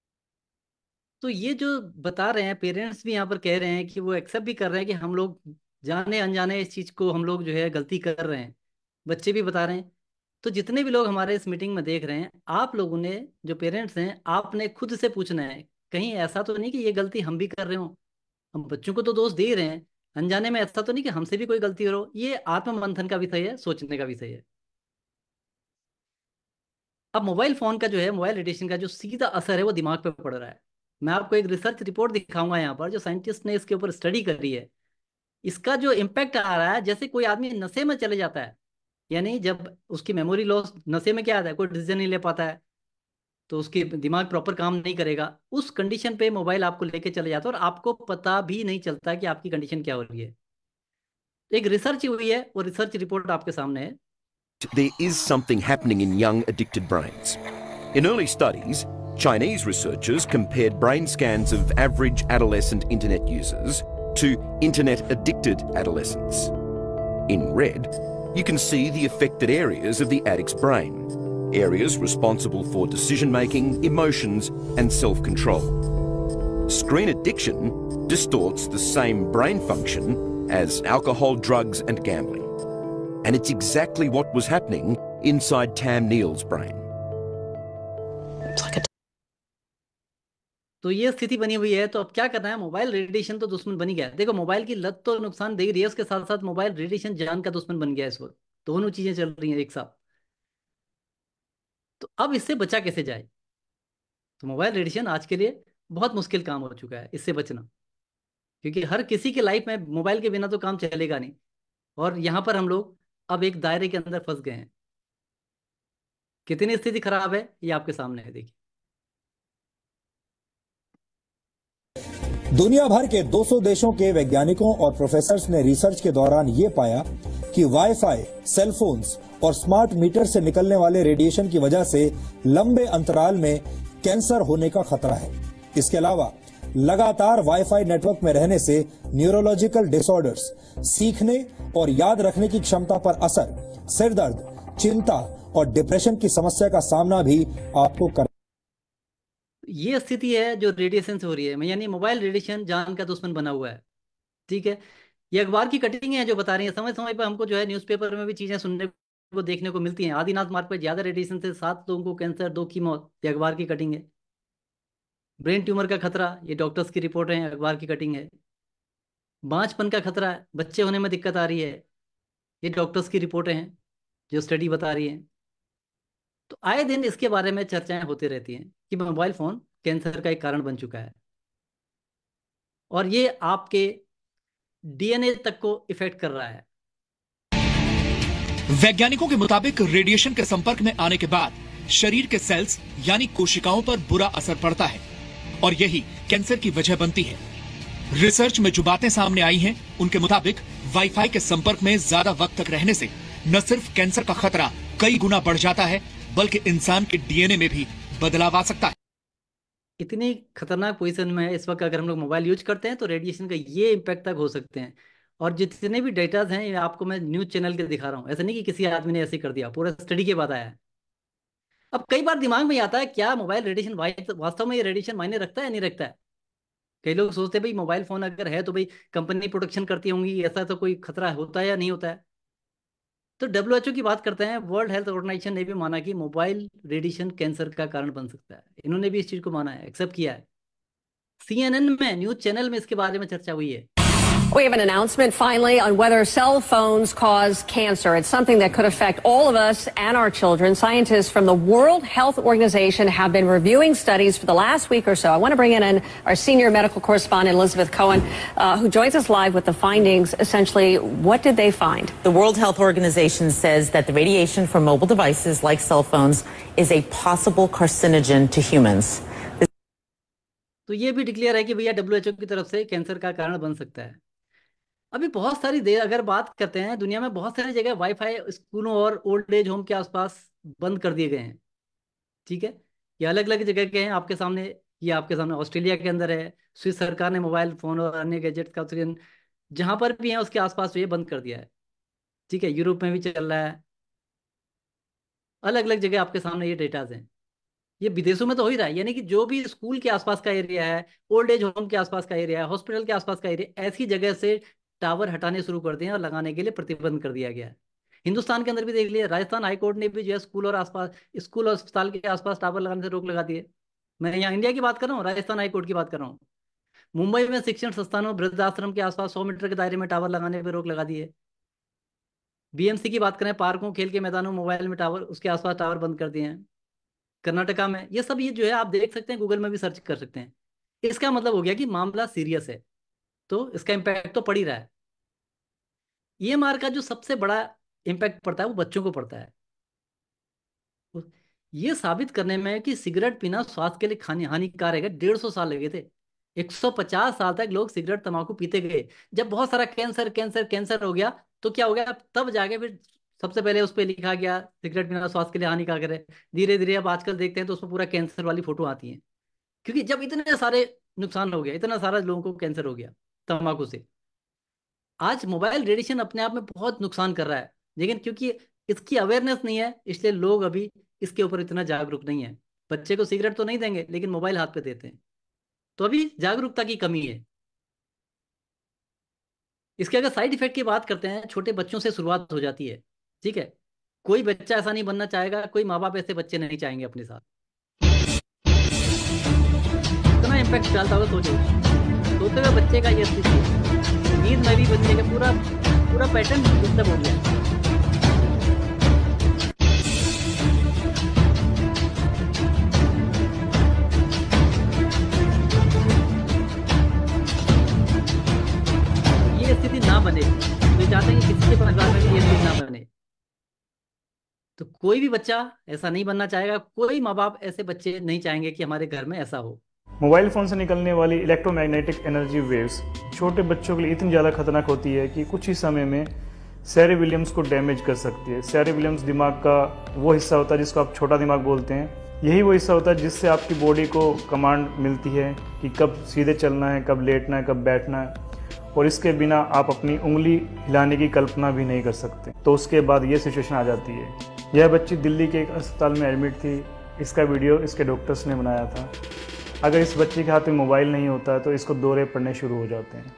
तो ये जो बता रहे हैं पेरेंट्स भी यहाँ पर कह रहे हैं कि वो एक्सेप्ट भी कर रहे हैं कि हम लोग जाने अनजाने इस चीज़ को हम लोग जो है गलती कर रहे हैं, बच्चे भी बता रहे हैं। तो जितने भी लोग हमारे इस मीटिंग में देख रहे हैं, आप लोगों ने जो पेरेंट्स हैं, आपने खुद से पूछना है कहीं ऐसा तो नहीं कि ये गलती हम भी कर रहे हो। हम बच्चों को तो दोष दे रहे हैं, अनजाने में ऐसा तो नहीं कि हमसे भी कोई गलती हो। ये आत्म मंथन का विषय है, सोचने का विषय है। अब मोबाइल फोन का जो है, मोबाइल रेडिएशन का जो सीधा असर है वो दिमाग पे पड़ रहा है। मैं आपको एक रिसर्च रिपोर्ट दिखाऊंगा यहाँ पर, जो साइंटिस्ट ने इसके ऊपर स्टडी करी है। इसका जो इम्पैक्ट आ रहा है, जैसे कोई आदमी नशे में चले जाता है, यानी जब उसकी मेमोरी लॉस, नशे में क्या आता है, कोई डिसीजन नहीं ले पाता है, तो उसकी दिमाग प्रॉपर काम नहीं करेगा, उस कंडीशन पे मोबाइल आपको लेके चले जाता है और आपको पता भी नहीं चलता कि आपकी कंडीशन क्या हो रही है। एक रिसर्च हुई है, वो रिसर्च रिपोर्ट आपके सामने है। There is something happening in young addicted brains. In early studies, Chinese researchers compared brain scans of average adolescent internet users to internet addicted adolescents. In red, You can see the affected areas of the addict's brain, areas responsible for decision-making, emotions, and self-control. Screen addiction distorts the same brain function as alcohol, drugs, and gambling. And it's exactly what was happening inside Tam Neal's brain. तो ये स्थिति बनी हुई है। तो अब क्या करना है? मोबाइल रेडिएशन तो दुश्मन बन ही गया है। देखो, मोबाइल की लत तो नुकसान दे रही है, उसके साथ साथ मोबाइल रेडिएशन जान का दुश्मन बन गया है इस वक्त। दोनों चीजें चल रही हैं एक साथ। तो अब इससे बचा कैसे जाए? तो मोबाइल रेडिएशन आज के लिए बहुत मुश्किल काम हो चुका है इससे बचना, क्योंकि हर किसी के लाइफ में मोबाइल के बिना तो काम चलेगा नहीं। और यहाँ पर हम लोग अब एक दायरे के अंदर फंस गए हैं। कितनी स्थिति खराब है ये आपके सामने है, देखिए। दुनिया भर के 200 देशों के वैज्ञानिकों और प्रोफेसर्स ने रिसर्च के दौरान ये पाया कि वाईफाई, सेलफोन्स और स्मार्ट मीटर से निकलने वाले रेडिएशन की वजह से लंबे अंतराल में कैंसर होने का खतरा है। इसके अलावा लगातार वाईफाई नेटवर्क में रहने से न्यूरोलॉजिकल डिसऑर्डर्स, सीखने और याद रखने की क्षमता पर असर, सिर दर्द, चिंता और डिप्रेशन की समस्या का सामना भी आपको कर। ये स्थिति है जो रेडिएशन से हो रही है, यानी मोबाइल रेडिएशन जान का दुश्मन बना हुआ है। ठीक है, ये अखबार की कटिंग है जो बता रही है। समय समय पर हमको जो है न्यूज़पेपर में भी चीजें सुनने को देखने को मिलती हैं। आदिनाथ मार्ग पर ज्यादा रेडिएशन से 7 लोगों को कैंसर, 2 की मौत। ये अखबार की कटिंग है। ब्रेन ट्यूमर का खतरा, ये डॉक्टर्स की रिपोर्ट है, अखबार की कटिंग है। बांझपन का खतरा है, बच्चे होने में दिक्कत आ रही है, ये डॉक्टर्स की रिपोर्टें हैं जो स्टडी बता रही हैं। तो आए दिन इसके बारे में चर्चाएं होती रहती हैं कि मोबाइल फोन कैंसर का एक कारण बन चुका है और ये आपके डीएनए तक को इफेक्ट कर रहा है। वैज्ञानिकों के मुताबिक रेडिएशन के संपर्क में आने के बाद शरीर के सेल्स यानी कोशिकाओं पर बुरा असर पड़ता है और यही कैंसर की वजह बनती है। रिसर्च में जो बातें सामने आई हैं, उनके मुताबिक वाईफाई के संपर्क में ज्यादा वक्त तक रहने से न सिर्फ कैंसर का खतरा कई गुना बढ़ जाता है, बल्कि इंसान के डीएनए में भी बदलाव आ सकता है। इतनी खतरनाक पोजीशन में है इस वक्त अगर हम लोग मोबाइल यूज करते हैं तो रेडिएशन का ये इम्पैक्ट तक हो सकते हैं। और जितने भी डेटाज हैं ये आपको मैं न्यूज चैनल के दिखा रहा हूँ, ऐसा नहीं कि किसी आदमी ने ऐसे कर दिया, पूरा स्टडी के बाद आया है। अब कई बार दिमाग में आता है क्या मोबाइल रेडिएशन वास्तव में ये रेडिएशन मायने रखता है या नहीं रखता है। कई लोग सोचते हैं भाई मोबाइल फोन अगर है तो भाई कंपनी प्रोटेक्शन करती होंगी, ऐसा तो कोई खतरा होता है या नहीं होता है। तो WHO की बात करते हैं, वर्ल्ड हेल्थ ऑर्गेनाइजेशन ने भी माना कि मोबाइल रेडिएशन कैंसर का कारण बन सकता है। इन्होंने भी इस चीज को माना है, एक्सेप्ट किया है। CNN में, न्यूज चैनल में इसके बारे में चर्चा हुई है। We have an announcement finally on whether cell phones cause cancer. It's something that could affect all of us and our children. Scientists from the World Health Organization have been reviewing studies for the last week or so. I want to bring in our senior medical correspondent, Elizabeth Cohen, who joins us live with the findings. Essentially, what did they find? The World Health Organization says that the radiation from mobile devices like cell phones is a possible carcinogen to humans. तो ये भी डिक्लेयर है कि भैया WHO की तरफ से कैंसर का कारण बन सकता है। अभी बहुत सारी देर अगर बात करते हैं, दुनिया में बहुत सारी जगह वाईफाई स्कूलों और ओल्ड एज होम के आसपास बंद कर दिए गए हैं। ठीक है, ये अलग अलग जगह के हैं आपके सामने। ये आपके सामने ऑस्ट्रेलिया के अंदर है, स्विस सरकार ने मोबाइल फोन और अन्य गैजेट्स का जहां पर भी है उसके आसपास तो ये बंद कर दिया है। ठीक है, यूरोप में भी चल रहा है, अलग अलग जगह आपके सामने ये डेटाज हैं। ये विदेशों में तो हो ही रहा है, यानी कि जो भी स्कूल के आसपास का एरिया है, ओल्ड एज होम के आसपास का एरिया है, हॉस्पिटल के आसपास का एरिया, ऐसी जगह से टावर हटाने शुरू कर दिए और लगाने के लिए प्रतिबंध कर दिया गया है। हिंदुस्तान के अंदर भी देख लिया, राजस्थान हाईकोर्ट ने भी जो है स्कूल और अस्पताल के आसपास टावर लगाने से रोक लगा दी है। मैं यहाँ इंडिया की बात कर रहा हूँ, राजस्थान हाईकोर्ट की बात कर रहा हूँ। मुंबई में शिक्षण संस्थानों, वृद्धाश्रम के आसपास 100 मीटर के दायरे में टावर लगाने पर रोक लगा दी है। BMC की बात करें, पार्कों, खेल के मैदानों, मोबाइल में टावर, उसके आसपास टावर बंद कर दिए हैं। कर्नाटका में ये सब, ये जो है आप देख सकते हैं, गूगल में भी सर्च कर सकते हैं। इसका मतलब हो गया कि मामला सीरियस है, तो इसका इम्पैक्ट तो पड़ ही रहा है। EMR का जो सबसे बड़ा इम्पैक्ट पड़ता है वो बच्चों को पड़ता है। ये साबित करने में कि सिगरेट पीना स्वास्थ्य के लिए हानिकारक है 150 साल लगे थे। 150 साल तक लोग सिगरेट तंबाकू पीते गए। जब बहुत सारा कैंसर कैंसर कैंसर हो गया तो क्या हो गया, तब जाके फिर सबसे पहले उस पर लिखा गया सिगरेट पीना स्वास्थ्य के लिए हानिकारक है। धीरे धीरे अब आजकल देखते हैं तो उसमें पूरा कैंसर वाली फोटो आती है, क्योंकि जब इतने सारे नुकसान हो गया, इतना सारा लोगों को कैंसर हो गया तंबाकू से। आज मोबाइल रेडिएशन अपने आप में बहुत नुकसान कर रहा है। लेकिन क्योंकि इसकी अवेयरनेस नहीं है इसलिए लोग अभी इसके ऊपर इतना जागरूक नहीं है। बच्चे को सिगरेट तो नहीं देंगे लेकिन मोबाइल हाथ पे देते हैं, तो अभी जागरूकता की कमी है। इसके अगर साइड इफेक्ट की बात करते हैं, छोटे बच्चों से शुरुआत हो जाती है, ठीक है। कोई बच्चा ऐसा नहीं बनना चाहेगा, कोई माँ बाप ऐसे बच्चे नहीं चाहेंगे अपने साथ। इतना इम्पैक्ट डालता होगा सोचो, सोते हुए बच्चे का ये स्थिति है। नींद में भी बच्चे का पूरा पूरा पैटर्न डिस्टर्ब हो गया। ये स्थिति ना बने, तो चाहते हैं कि किसी के परिवार में भी ये स्थिति ना बने। तो कोई भी बच्चा ऐसा नहीं बनना चाहेगा, कोई माँ बाप ऐसे बच्चे नहीं चाहेंगे कि हमारे घर में ऐसा हो। मोबाइल फ़ोन से निकलने वाली इलेक्ट्रोमैग्नेटिक एनर्जी वेव्स छोटे बच्चों के लिए इतनी ज़्यादा खतरनाक होती है कि कुछ ही समय में सेरेबिलियम्स को डैमेज कर सकती है। सेरेबिलियम्स दिमाग का वो हिस्सा होता है जिसको आप छोटा दिमाग बोलते हैं। यही वो हिस्सा होता है जिससे आपकी बॉडी को कमांड मिलती है कि कब सीधे चलना है, कब लेटना है, कब बैठना है, और इसके बिना आप अपनी उंगली हिलाने की कल्पना भी नहीं कर सकते। तो उसके बाद ये सिचुएशन आ जाती है। यह बच्ची दिल्ली के एक अस्पताल में एडमिट थी। इसका वीडियो इसके डॉक्टर्स ने बनाया था। अगर इस बच्चे के हाथ में मोबाइल नहीं होता तो इसको दौरे पड़ने शुरू हो जाते हैं।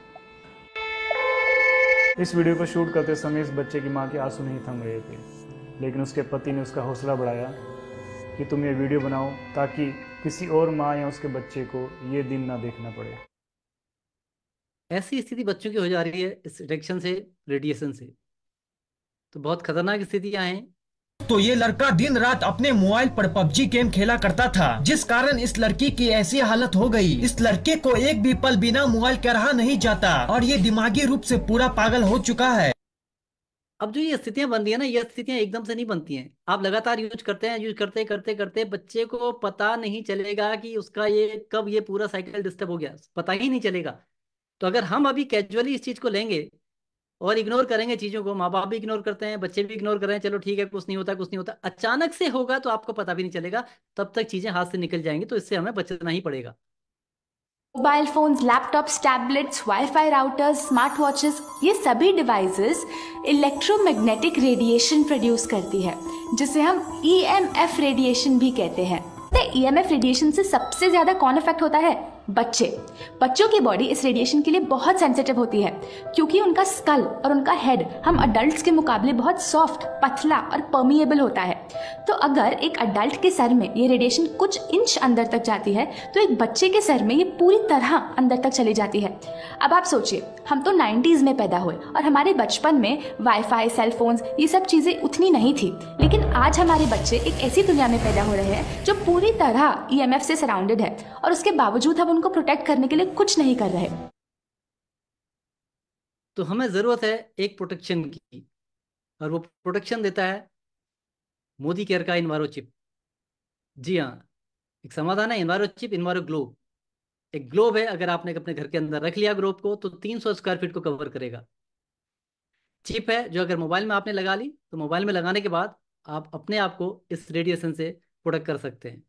इस वीडियो को शूट करते समय इस बच्चे की मां के आंसू नहीं थम रहे थे, लेकिन उसके पति ने उसका हौसला बढ़ाया कि तुम ये वीडियो बनाओ ताकि किसी और माँ या उसके बच्चे को ये दिन ना देखना पड़े। ऐसी स्थिति बच्चों की हो जा रही है इस इरेक्शन से, रेडिएशन से, तो बहुत खतरनाक स्थितियां हैं। तो ये लड़का दिन रात अपने मोबाइल पर पबजी गेम खेला करता था, जिस कारण इस लड़की की ऐसी हालत हो गई। इस लड़के को एक भी पल बिना मोबाइल के रहा नहीं जाता और ये दिमागी रूप से पूरा पागल हो चुका है। अब जो ये स्थितियां बनती है ना, ये स्थितियां एकदम से नहीं बनती हैं। आप लगातार यूज करते हैं, यूज करते करते करते बच्चे को पता नहीं चलेगा कि उसका ये कब ये पूरा साइकिल डिस्टर्ब हो गया, पता ही नहीं चलेगा। तो अगर हम अभी कैजुअली इस चीज को लेंगे और इग्नोर करेंगे चीजों को, माँ बाप भी इग्नोर करते हैं, बच्चे भी इग्नोर कर रहे हैं, चलो ठीक है कुछ नहीं होता कुछ नहीं होता, अचानक से होगा तो आपको पता भी नहीं चलेगा, तब तक चीजें हाथ से निकल जाएंगी। तो इससे हमें बचना ही पड़ेगा। Mobile phones, laptops, tablets, wifi routers, smart watches, ये सभी डिवाइसेस इलेक्ट्रोमैग्नेटिक रेडिएशन प्रोड्यूस करती है, जिसे हम EMF रेडिएशन भी कहते हैं। EMF रेडिएशन से सबसे ज्यादा कौन इफेक्ट होता है? बच्चों की बॉडी इस रेडिएशन के लिए बहुत सेंसिटिव होती है, क्योंकि उनका स्कल और उनका हेड हम अडल्ट्स के मुकाबले बहुत सॉफ्ट, पतला और पर्मिएबल होता है। तो अगर एक अडल्ट के सर में ये रेडिएशन कुछ इंच अंदर तक जाती है, तो एक बच्चे के सर में ये पूरी तरह अंदर तक चली जाती है। अब आप सोचिए, हम तो 90s में पैदा हुए और हमारे बचपन में वाईफाई, सेलफोन्स, ये सब चीजें उतनी नहीं थी, लेकिन आज हमारे बच्चे एक ऐसी दुनिया में पैदा हो रहे हैं जो पूरी तरह EMF से सराउंडेड है, और उसके बावजूद हम उनको प्रोटेक्ट करने के लिए कुछ नहीं कर रहे। तो हमें जरूरत है एक प्रोटेक्शन की, और वो प्रोटेक्शन देता है मोदी केयर का इन्वायरो चिप। जी हाँ, एक समाधान है इन्वायरो चिप, इन्वायरो ग्लोब। एक ग्लोब है, अगर आपने अपने घर के अंदर रख लिया ग्लोब को तो 300 स्क्वायर फीट को कवर करेगा। चिप है जो अगर मोबाइल में आपने लगा ली तो मोबाइल में लगाने के बाद आप अपने आप को इस रेडिएशन से प्रोटेक्ट कर सकते हैं।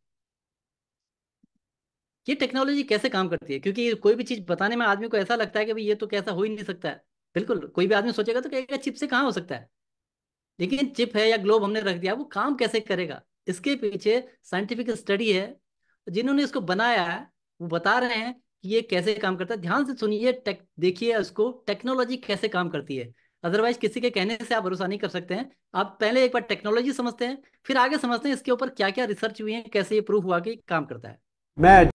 ये टेक्नोलॉजी कैसे काम करती है, क्योंकि कोई भी चीज बताने में आदमी को ऐसा लगता है कि भाई ये तो कैसा हो ही नहीं सकता है। बिल्कुल, कोई भी आदमी सोचेगा तो कहेगा चिप से कहाँ हो सकता है, लेकिन चिप है या ग्लोब हमने रख दिया, वो काम कैसे करेगा, इसके पीछे साइंटिफिक स्टडी है। जिन्होंने इसको बनाया है वो बता रहे हैं कि ये कैसे काम करता है। ध्यान से सुनिए, देखिए उसको, टेक्नोलॉजी कैसे काम करती है। अदरवाइज किसी के कहने से आप भरोसा नहीं कर सकते हैं। आप पहले एक बार टेक्नोलॉजी समझते हैं, फिर आगे समझते हैं इसके ऊपर क्या क्या रिसर्च हुई है, कैसे ये प्रूफ हुआ कि काम करता है। मैं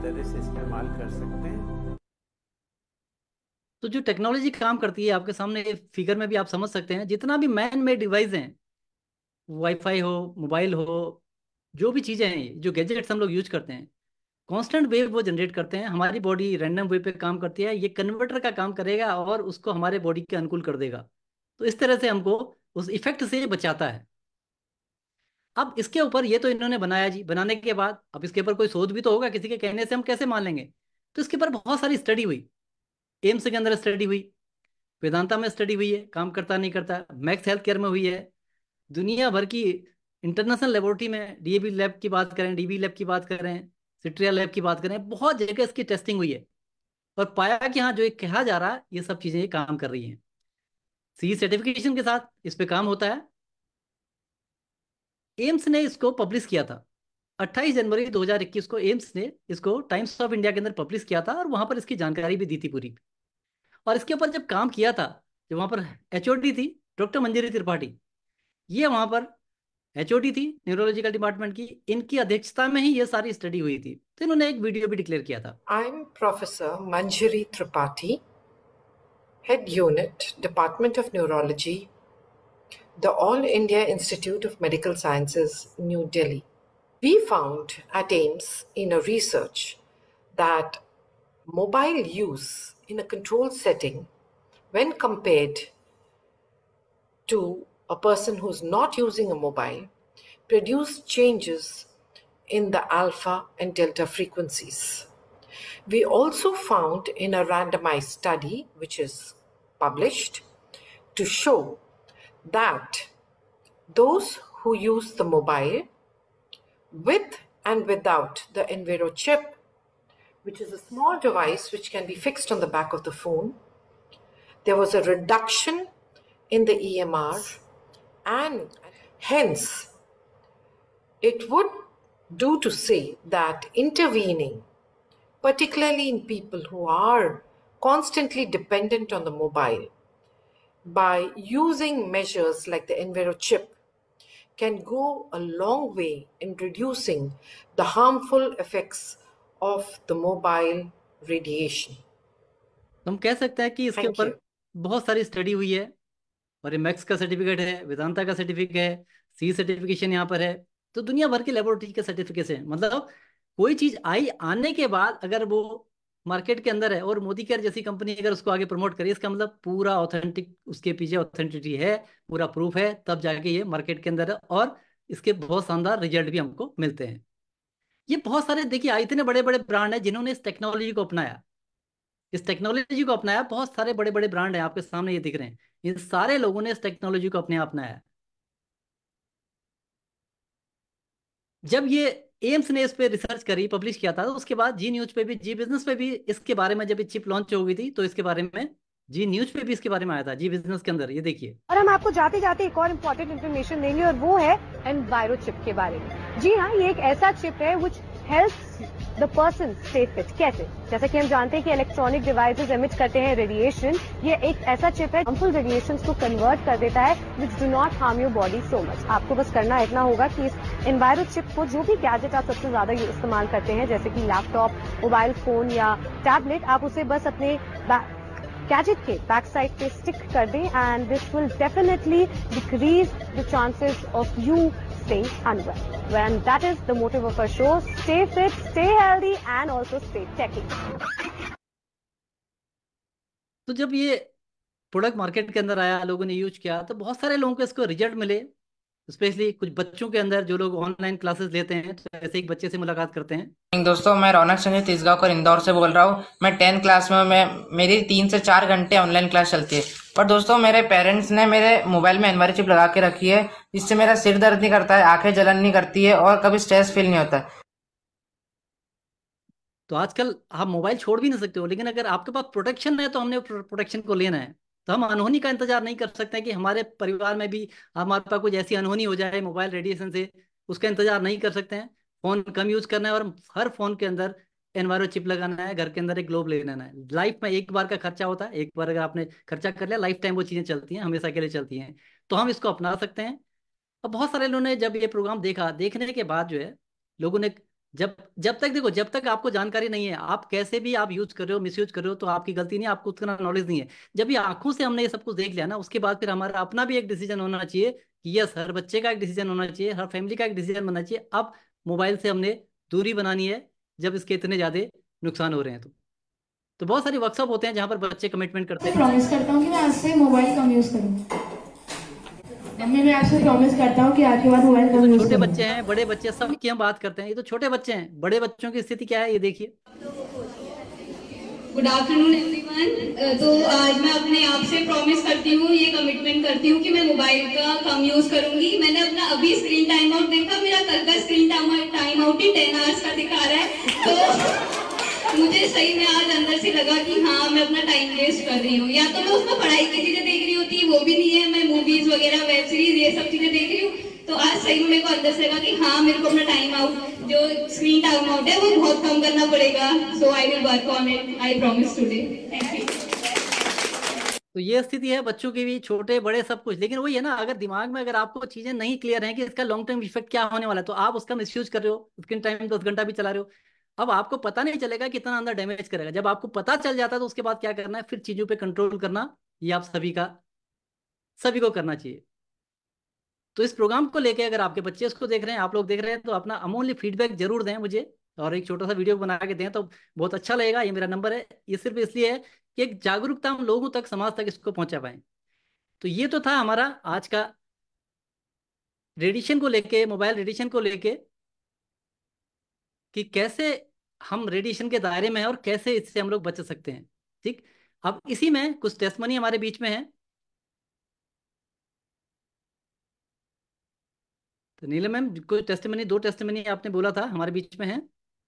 तरह से इस्तेमाल कर सकते हैं। तो जो टेक्नोलॉजी काम करती है, आपके सामने फिगर में भी आप समझ सकते हैं, जितना भी मैन मेड डिवाइस हैं, वाईफाई हो, मोबाइल हो, जो भी चीज़ें हैं, जो गैजेट्स हम लोग यूज करते हैं, कांस्टेंट वेव वो जनरेट करते हैं। हमारी बॉडी रैंडम वेव पे काम करती है, ये कन्वर्टर का काम करेगा और उसको हमारे बॉडी के अनुकूल कर देगा। तो इस तरह से हमको उस इफेक्ट से बचाता है। अब इसके ऊपर ये तो इन्होंने बनाया जी, बनाने के बाद अब इसके ऊपर कोई शोध भी तो होगा, किसी के कहने से हम कैसे मान लेंगे। तो इसके ऊपर बहुत सारी स्टडी हुई, एम्स के अंदर स्टडी हुई, वेदांता में स्टडी हुई है, काम करता नहीं करता, मैक्स हेल्थ केयर में हुई है, दुनिया भर की इंटरनेशनल लेबोरेटरी में डीएबी लैब की बात करें, डीबी लैब की बात करें, सिट्रिया लैब की बात करें, बहुत जगह इसकी टेस्टिंग हुई है और पाया कि हाँ, जो एक कहा जा रहा है ये सब चीज़ें काम कर रही हैं। सी सर्टिफिकेशन के साथ इस पे काम होता है। एम्स ने इसको पब्लिश किया था 28 जनवरी 2021 को। एम्स ने इसको टाइम्स ऑफ इंडिया के अंदर पब्लिश किया था और वहां पर इसकी जानकारी भी दी थी पूरी। और इसके ऊपर जब काम किया था, जब वहां पर एचओडी थी डॉक्टर मंजरी त्रिपाठी, ये वहां पर एचओडी थी न्यूरोलॉजिकल डिपार्टमेंट की, इनकी अध्यक्षता में ही ये सारी स्टडी हुई थी। तो इन्होंने एक वीडियो भी डिक्लेयर किया था। I am professor Manjari Tripathi, head unit, department of neurology, the All India Institute of Medical Sciences, New Delhi. We found at AIIMS in a research that mobile use in a controlled setting, when compared to a person who's not using a mobile, produced changes in the alpha and delta frequencies. We also found in a randomized study, which is published, to show that those who use the mobile with and without the Enviro chip, which is a small device which can be fixed on the back of the phone, there was a reduction in the EMR, and hence it would do to say that intervening, particularly in people who are constantly dependent on the mobile, by using measures like the Enviro chip, can go a long way in reducing the harmful effects of the mobile radiation. हम कह सकते हैं कि इसके ऊपर बहुत सारी स्टडी हुई है और ये मैक्स का सर्टिफिकेट है, वेदांता का सर्टिफिकेट है, सी सर्टिफिकेशन यहाँ पर है। तो दुनिया भर की लेबोरेटरी के सर्टिफिकेट है। मतलब कोई चीज आई आने के बाद अगर वो मार्केट के अंदर है और मोदी केयर जैसी कंपनी अगर उसको आगे प्रमोट करे, इसका मतलब पूरा ऑथेंटिक, उसके पीछे ऑथेंटिसिटी है, पूरा प्रूफ है, तब जाके ये मार्केट के अंदर है और इसके बहुत शानदार रिजल्ट भी हमको मिलते हैं। ये बहुत सारे देखिए इतने बड़े बड़े ब्रांड हैं जिन्होंने इस टेक्नोलॉजी को अपनाया, इस टेक्नोलॉजी को अपनाया। बहुत सारे बड़े बड़े ब्रांड हैं आपके सामने ये दिख रहे हैं, इन सारे लोगों ने इस टेक्नोलॉजी को अपने अपनाया। जब ये एम्स ने इस पे रिसर्च करी, पब्लिश किया था, तो उसके बाद जी न्यूज पे भी, जी बिजनेस पे भी इसके बारे में, जब ये चिप लॉन्च हो गई थी तो इसके बारे में जी न्यूज पे भी इसके बारे में आया था, जी बिजनेस के अंदर। ये देखिए, और हम आपको जाते जाते एक और इम्पोर्टेंट इन्फॉर्मेशन देंगे और वो है एनवायरो चिप के बारे में। जी हाँ, ये एक ऐसा चिप है which helps the person stay fit. कैसे? जैसे कि हम जानते हैं कि इलेक्ट्रॉनिक डिवाइसेस एमिट करते हैं रेडिएशन। ये एक ऐसा चिप है हार्मफुल रेडिएशंस को कन्वर्ट कर देता है which do not harm your body so much. आपको बस करना इतना होगा कि इस एनवायरो चिप को, जो भी गैजेट आप सबसे ज्यादा इस्तेमाल करते हैं जैसे कि लैपटॉप, मोबाइल फोन या टैबलेट, आप उसे बस अपने गैजेट के बैक साइड पे स्टिक कर दें and this will definitely decrease the chances of you staying unwell. And that is the motive of our show. Stay fit, stay healthy and also stay techy. तो जब ये प्रोडक्ट मार्केट के अंदर आया, लोगों ने यूज किया, तो बहुत सारे लोगों को इसको रिजल्ट मिले। स्पेशली कुछ बच्चों के अंदर जो लोग ऑनलाइन क्लासेस लेते हैं, तो ऐसे एक बच्चे से मुलाकात करते हैं। दोस्तों, मैं रौनक संजय तिसगांवकर इंदौर से बोल रहा हूँ। मैं 10th क्लास में मेरी 3 से 4 घंटे ऑनलाइन क्लास चलती है। पर दोस्तों, मेरे पेरेंट्स ने मेरे मोबाइल में एनवायरो चिप लगा के रखी है, जिससे मेरा सिर दर्द नहीं करता है, आंखें जलन नहीं करती है और कभी स्ट्रेस फील नहीं होता है। तो आजकल आप मोबाइल छोड़ भी नहीं सकते हो, लेकिन अगर आपके पास प्रोटेक्शन है तो हमने प्रोटेक्शन को लेना है। तो हम अनहोनी का इंतजार नहीं कर सकते कि हमारे परिवार में भी हमारे पास कुछ ऐसी अनहोनी हो जाए मोबाइल रेडिएशन से, उसका इंतजार नहीं कर सकते हैं। फोन कम यूज करना है और हर फोन के अंदर एनवायरो चिप लगाना है, घर के अंदर एक ग्लोब ले लेना है। लाइफ में एक बार का खर्चा होता है, एक बार अगर आपने खर्चा कर लिया, लाइफ टाइम वो चीज़ें चलती हैं, हमेशा के लिए चलती हैं। तो हम इसको अपना सकते हैं। और बहुत सारे लोगों ने जब ये प्रोग्राम देखा, देखने के बाद जो है लोगों ने जब जब तक देखो, जब तक आपको जानकारी नहीं है, आप कैसे भी आप यूज कर रहे हो, मिसयूज कर रहे हो, तो आपकी गलती नहीं है, आपको उतना नॉलेज नहीं है। जब ये आंखों से हमने ये सब कुछ देख लिया ना, उसके बाद फिर हमारा अपना भी एक डिसीजन होना चाहिए कि यस, हर बच्चे का एक डिसीजन होना चाहिए, हर फैमिली का एक डिसीजन बनना चाहिए। अब मोबाइल से हमने दूरी बनानी है जब इसके इतने ज्यादा नुकसान हो रहे हैं। तो बहुत सारे वर्कशॉप होते हैं जहाँ पर बच्चे कमिटमेंट करते हैं। प्रॉमिस करता हूँ कि मैं आज से मोबाइल कम यूज करूँगी। मैं आपसे प्रॉमिस करता हूँ कि आज के बाद मोबाइल कम यूज छोटे करूँगी। बच्चे हैं, बड़े बच्चे, सबकी हम बात करते हैं। ये तो छोटे बच्चे हैं, बड़े बच्चों की स्थिति क्या है ये देखिए। Good afternoon everyone. तो आज मैं अपने आप से प्रॉमिस करती हूँ, ये कमिटमेंट करती हूँ कि मैं मोबाइल का कम यूज करूंगी। मैंने अपना अभी स्क्रीन टाइम आउट देखा, मेरा कल का स्क्रीन टाइम आउट ही 10 आवर्स का दिखा रहा है। तो मुझे सही में आज अंदर से लगा कि हाँ, मैं अपना टाइम वेस्ट कर रही हूँ। या तो मैं उसमें पढ़ाई की चीजें देख रही होती, वो भी नहीं है, मैं मूवीज वगैरह, वेब सीरीज, ये सब चीजें देख रही हूँ। तो आज सही में मेरे को अंदर से लगा कि हाँ, मेरे को अपना टाइम आउट, जो स्क्रीन टाइम आउट है, वो बहुत कम करना पड़ेगा। So I will work on it, I promise today. Thank you. तो ये स्थिति है बच्चों की भी, छोटे बड़े सब कुछ। लेकिन वही है ना, अगर दिमाग में अगर आपको चीजें नहीं क्लियर हैं कि इसका लॉन्ग टर्म इफेक्ट क्या होने वाला है, तो आप उसका मिसयूज कर रहे हो, स्क्रीन टाइम 10 घंटा भी चला रहे हो। अब आपको पता नहीं चलेगा कितना अंदर डैमेज करेगा। जब आपको पता चल जाता है तो उसके बाद क्या करना है, फिर चीजों पे कंट्रोल करना, ये आप सभी को करना चाहिए। तो इस प्रोग्राम को लेके अगर आपके बच्चे इसको देख रहे हैं, आप लोग देख रहे हैं, तो अपना अमूल्य फीडबैक जरूर दें मुझे, और एक छोटा सा वीडियो बना के दें तो बहुत अच्छा लगेगा। ये मेरा नंबर है। ये सिर्फ इसलिए है कि एक जागरूकता हम लोगों तक, समाज तक इसको पहुंचा पाए। तो ये तो था हमारा आज का रेडिएशन को लेके, मोबाइल रेडिएशन को लेके, कि कैसे हम रेडिएशन के दायरे में हैं और कैसे इससे हम लोग बच सकते हैं। ठीक, अब इसी में कुछ टेस्टमनी हमारे बीच में है। तो नीलम मैम, कोई टेस्टमनी, 2 टेस्टमनी आपने बोला था हमारे बीच में है।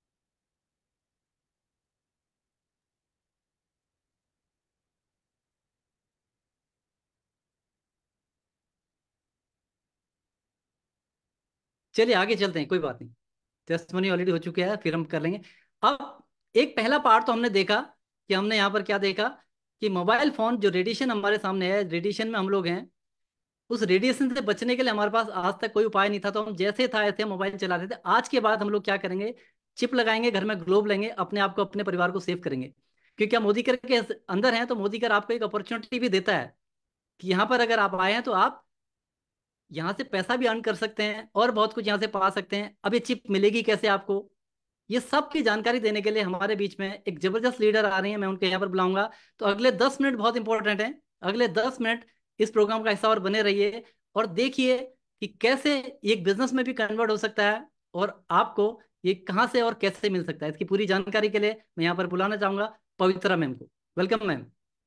चलिए आगे चलते हैं, कोई बात नहीं, टेस्टमनी ऑलरेडी हो चुके हैं, फिर हम कर लेंगे। अब एक पहला पार्ट तो हमने देखा कि हमने यहाँ पर क्या देखा कि मोबाइल फोन जो रेडिएशन हमारे सामने है, रेडिएशन में हम लोग हैं, उस रेडिएशन से बचने के लिए हमारे पास आज तक कोई उपाय नहीं था। तो हम जैसे था ऐसे मोबाइल चला रहे थे। आज के बाद हम लोग क्या करेंगे, चिप लगाएंगे, घर में ग्लोब लेंगे, अपने आप को, अपने परिवार को सेव करेंगे। क्योंकि हम मोदी कर के अंदर हैं, तो मोदी कर आपको एक अपॉर्चुनिटी भी देता है कि यहाँ पर अगर आप आए हैं तो आप यहाँ से पैसा भी अर्न कर सकते हैं और बहुत कुछ यहाँ से पा सकते हैं। अब ये चिप मिलेगी कैसे आपको, ये सब की जानकारी देने के लिए हमारे बीच में एक जबरदस्त लीडर आ रही है, मैं उनके यहाँ पर बुलाऊंगा। तो अगले 10 मिनट बहुत इंपॉर्टेंट हैं। अगले 10 मिनट इस प्रोग्राम का हिस्सा और बने रहिए और देखिए कि कैसे एक बिजनेस में भी कन्वर्ट हो सकता है और आपको ये कहाँ से और कैसे मिल सकता है। इसकी पूरी जानकारी के लिए मैं यहाँ पर बुलाना चाहूंगा पवित्रा मैम को। Welcome ma'am.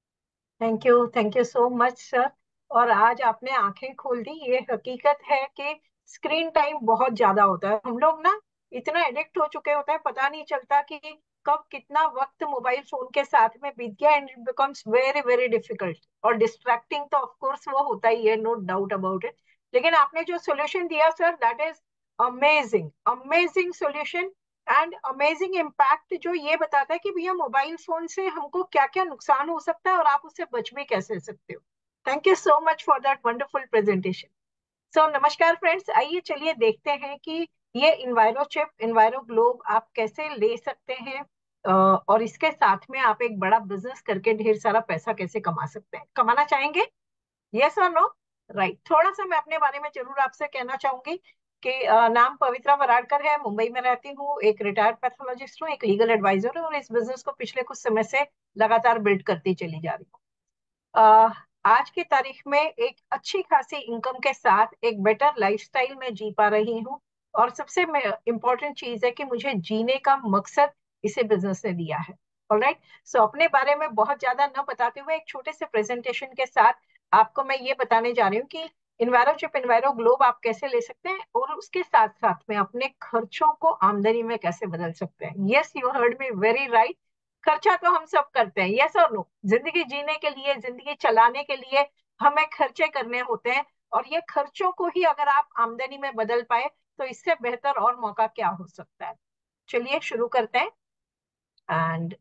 Thank you so much sir. और आज आपने आंखें खोल दी। ये हकीकत है कि स्क्रीन टाइम बहुत ज्यादा होता है। हम लोग ना इतना एडिक्ट हो चुके होते हैं, पता नहीं चलता कि कब कितना वक्त मोबाइल फोन के साथ में बीत गया। And it becomes very very difficult और डिस्ट्रैक्टिंग तो ऑफ कोर्स वो होता ही है, नो डाउट अबाउट इट। लेकिन आपने जो सोल्यूशन दिया sir, that is amazing, amazing solution and amazing impact, जो ये बताता है कि भैया मोबाइल फोन से हमको क्या क्या नुकसान हो सकता है और आप उससे बच भी कैसे सकते हो। Thank you so much for that wonderful presentation. So नमस्कार फ्रेंड्स, आइए चलिए देखते हैं कि ये इन्वायरो चिप, इन्वायरो ग्लोब आप कैसे ले सकते हैं और इसके साथ में आप एक बड़ा बिजनेस करके ढेर सारा पैसा कैसे कमा सकते हैं। कमाना चाहेंगे? यस और नो? राइट। थोड़ा सा मैं अपने बारे में जरूर आपसे कहना चाहूंगी कि नाम पवित्रा वराडकर है, मुंबई में रहती हूँ, एक रिटायर्ड पैथोलॉजिस्ट हूँ, एक लीगल एडवाइजर हूँ और इस बिजनेस को पिछले कुछ समय से लगातार बिल्ड करती चली जा रही हूँ। आज की तारीख में एक अच्छी खासी इनकम के साथ एक बेटर लाइफस्टाइल में जी पा रही हूँ और सबसे इम्पोर्टेंट चीज है कि मुझे जीने का मकसद इसे बिजनेस ने दिया है। ऑलराइट। सो अपने बारे में बहुत ज्यादा न बताते हुए एक छोटे से प्रेजेंटेशन के साथ आपको मैं ये बताने जा रही हूँ कि इन्वायरो चिप, इन्वायरो ग्लोब आप कैसे ले सकते हैं और उसके साथ साथ में अपने खर्चों को आमदनी में कैसे बदल सकते हैं। Yes, you heard me very right. खर्चा तो हम सब करते हैं, यस और नो? जिंदगी जीने के लिए, जिंदगी चलाने के लिए हमें खर्चे करने होते हैं और ये खर्चों को ही अगर आप आमदनी में बदल पाए तो इससे बेहतर और मौका क्या हो सकता है। चलिए शुरू करते हैं। And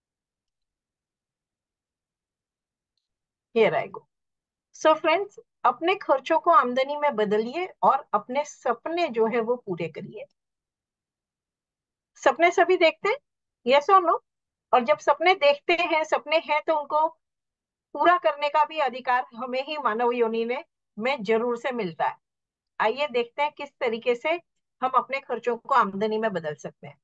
here I go. So friends, अपने खर्चों को आमदनी में बदलिए और अपने सपने जो है वो पूरे करिए। सपने सभी देखते हैं, यस और नो? और जब सपने देखते हैं, सपने हैं, तो उनको पूरा करने का भी अधिकार हमें ही मानव योनि में जरूर से मिलता है। आइए देखते हैं किस तरीके से हम अपने खर्चों को आमदनी में बदल सकते हैं।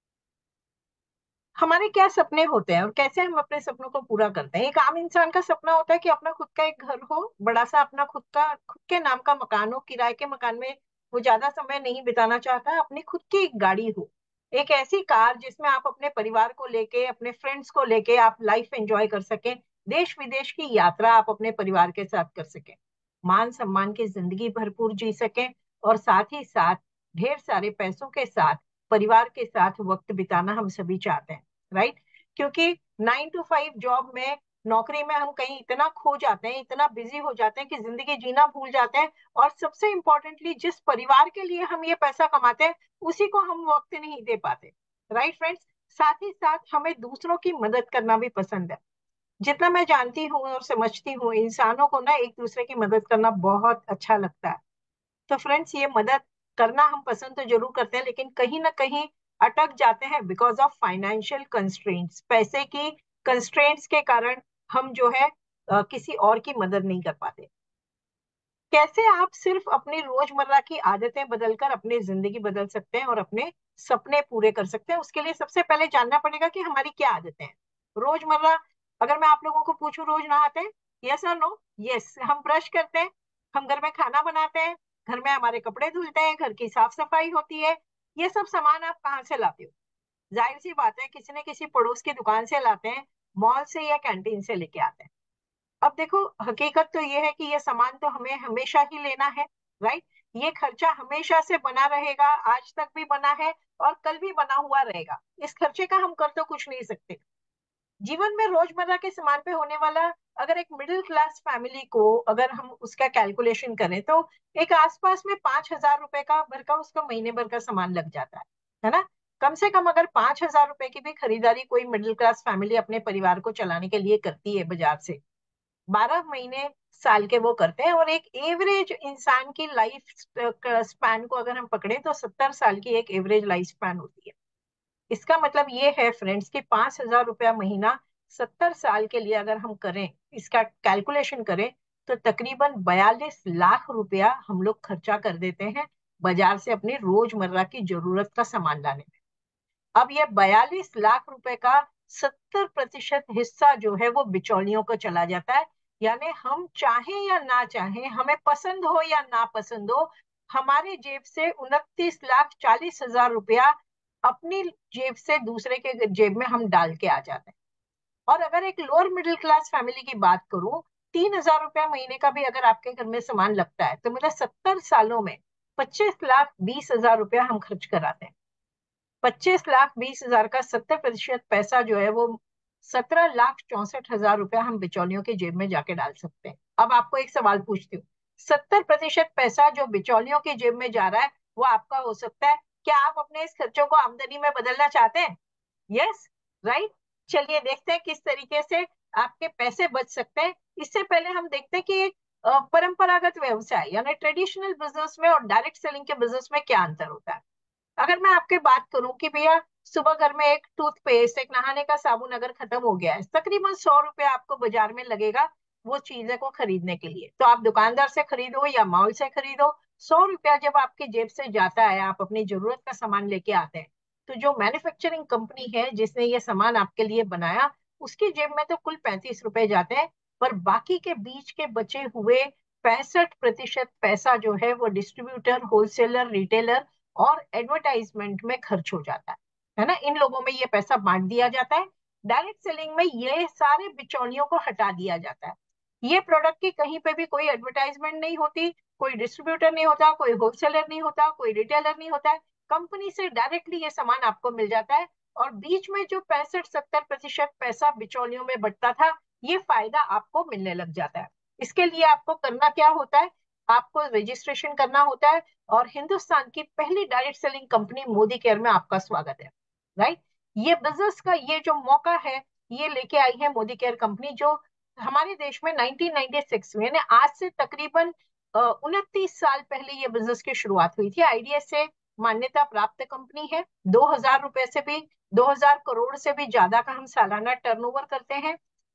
हमारे क्या सपने होते हैं और कैसे हम अपने सपनों को पूरा करते हैं। एक आम इंसान का सपना होता है कि अपना खुद का एक घर हो, बड़ा सा अपना खुद के नाम का मकान हो, किराए के मकान में वो ज्यादा समय नहीं बिताना चाहता है, अपनी खुद की एक गाड़ी हो, एक ऐसी कार जिसमें आप अपने परिवार को लेके, अपने फ्रेंड्स को लेके आप लाइफ एंजॉय कर सकें, देश विदेश की यात्रा आप अपने परिवार के साथ कर सकें, मान सम्मान की जिंदगी भरपूर जी सकें, और साथ ही साथ ढेर सारे पैसों के साथ परिवार के साथ वक्त बिताना हम सभी चाहते हैं, राइट? क्योंकि 9 to 5 जॉब में, नौकरी में हम कहीं इतना खो जाते हैं, इतना बिजी हो जाते हैं कि जिंदगी जीना भूल जाते हैं, और सबसे इम्पोर्टेंटली जिस परिवार के लिए हम ये पैसा कमाते हैं उसी को हम वक्त नहीं दे पाते, राइट फ्रेंड्स? साथ ही साथ हमें दूसरों की मदद करना भी पसंद है। जितना मैं जानती हूँ और समझती हूँ, इंसानों को ना एक दूसरे की मदद करना बहुत अच्छा लगता है। तो फ्रेंड्स, ये मदद करना हम पसंद तो जरूर करते हैं, लेकिन कहीं ना कहीं अटक जाते हैं बिकॉज ऑफ फाइनेंशियल कंस्ट्रेंट्स। पैसे की कंस्ट्रेंट्स के कारण हम जो है किसी और की मदद नहीं कर पाते। कैसे आप सिर्फ अपनी रोजमर्रा की आदतें बदलकर अपनी जिंदगी बदल सकते हैं और अपने सपने पूरे कर सकते हैं? उसके लिए सबसे पहले जानना पड़ेगा कि हमारी क्या आदतें हैं रोजमर्रा। अगर मैं आप लोगों को पूछूं, रोज नहाते हैं? यस और नो? यस। हम ब्रश करते हैं, हम घर में खाना बनाते हैं, घर में हमारे कपड़े धुलते हैं, घर की साफ सफाई होती है। ये सब सामान आप कहाँ से लाते हो? जाहिर सी बात है, किसी न किसी पड़ोस की दुकान से लाते हैं, मॉल से या कैंटीन से लेके आते हैं। अब देखो, हकीकत तो ये है कि ये सामान तो हमें हमेशा ही लेना है, राइट? ये खर्चा हमेशा से बना रहेगा, आज तक भी बना है और कल भी बना हुआ रहेगा। इस खर्चे का हम कर तो कुछ नहीं सकते। जीवन में रोजमर्रा के सामान पे होने वाला, अगर एक मिडिल क्लास फैमिली को अगर हम उसका कैलकुलेशन करें, तो एक आसपास में 5,000 रुपए का भर का उसका महीने भर का सामान लग जाता है ना? कम से कम अगर 5,000 रुपए की भी खरीदारी कोई मिडिल क्लास फैमिली अपने परिवार को चलाने के लिए करती है बाजार से, 12 महीने साल के वो करते हैं, और एक एवरेज इंसान की लाइफ स्पैन को अगर हम पकड़े तो 70 साल की एक एवरेज लाइफ स्पैन होती है। इसका मतलब ये है फ्रेंड्स कि 5,000 रुपया महीना 70 साल के लिए अगर हम करें, इसका कैलकुलेशन करें, तो तकरीबन 42 लाख रुपया हम लोग खर्चा कर देते हैं बाजार से अपनी रोजमर्रा की जरूरत का सामान लाने में। अब ये 42 लाख रुपए का 70% हिस्सा जो है वो बिचौलियों को चला जाता है। यानी हम चाहें या ना चाहें, हमें पसंद हो या ना पसंद हो, हमारी जेब से 29,40,000 रुपया अपनी जेब से दूसरे के जेब में हम डाल के आ जाते हैं। और अगर एक लोअर मिडिल क्लास फैमिली की बात करूं, 3,000 रुपया महीने का भी अगर आपके घर में सामान लगता है, तो मतलब 70 सालों में 25,20,000 रुपया हम खर्च कराते हैं। 25,20,000 का 70% पैसा जो है वो 17,64,000 रुपया हम बिचौलियों की जेब में जाके डाल सकते हैं। अब आपको एक सवाल पूछती हूँ, 70% पैसा जो बिचौलियों की जेब में जा रहा है वो आपका हो सकता है। क्या आप अपने इस खर्चों को आमदनी में बदलना चाहते हैं? Yes, right? चलिए देखते हैं किस तरीके से आपके पैसे बच सकते हैं। इससे पहले हम देखते हैं कि परंपरागत व्यवसाय यानी ट्रेडिशनल बिजनेस में और डायरेक्ट सेलिंग के बिजनेस में क्या अंतर होता है। अगर मैं आपके बात करूं कि भैया सुबह घर में एक टूथपेस्ट, एक नहाने का साबुन अगर खत्म हो गया है, तकरीबन 100 रुपया आपको बाजार में लगेगा वो चीजें को खरीदने के लिए। तो आप दुकानदार से खरीदो या मॉल से खरीदो, 100 रुपया जब आपकी जेब से जाता है, आप अपनी जरूरत का सामान लेके आते हैं, तो जो मैन्युफैक्चरिंग कंपनी है जिसने ये सामान आपके लिए बनाया, उसकी जेब में तो कुल 35 रुपए जाते हैं, पर बाकी के बीच के बचे हुए 65% पैसा जो है वो डिस्ट्रीब्यूटर, होलसेलर, रिटेलर और एडवर्टाइजमेंट में खर्च हो जाता है ना? इन लोगों में ये पैसा बांट दिया जाता है। डायरेक्ट सेलिंग में ये सारे बिचौलियों को हटा दिया जाता है। ये प्रोडक्ट की कहीं पे भी कोई एडवर्टाइजमेंट नहीं होती, कोई डिस्ट्रीब्यूटर नहीं होता, कोई होलसेलर नहीं होता, कोई रिटेलर नहीं होता है। कंपनी से डायरेक्टली ये सामान आपको मिल जाता है, और बीच में जो 65-70% पैसा बिचौलियों में बटता था, ये फायदा आपको मिलने लग जाता है। इसके लिए आपको करना क्या होता है? आपको रजिस्ट्रेशन करना होता है, और हिंदुस्तान की पहली direct selling company Modi care में आपका स्वागत है, राइट? ये बिजनेस का ये जो मौका है, ये लेके आई है मोदी केयर कंपनी, जो हमारे देश में 1996 में, यानी आज से तकरीबन 29 साल पहले ये बिजनेस की शुरुआत हुई थी। आइडिया से मान्यता प्राप्त कंपनी है। 2000 रुपए से भी 2000 करोड़ से भी ज्यादा का हम सालाना टर्नओवर करते हैं।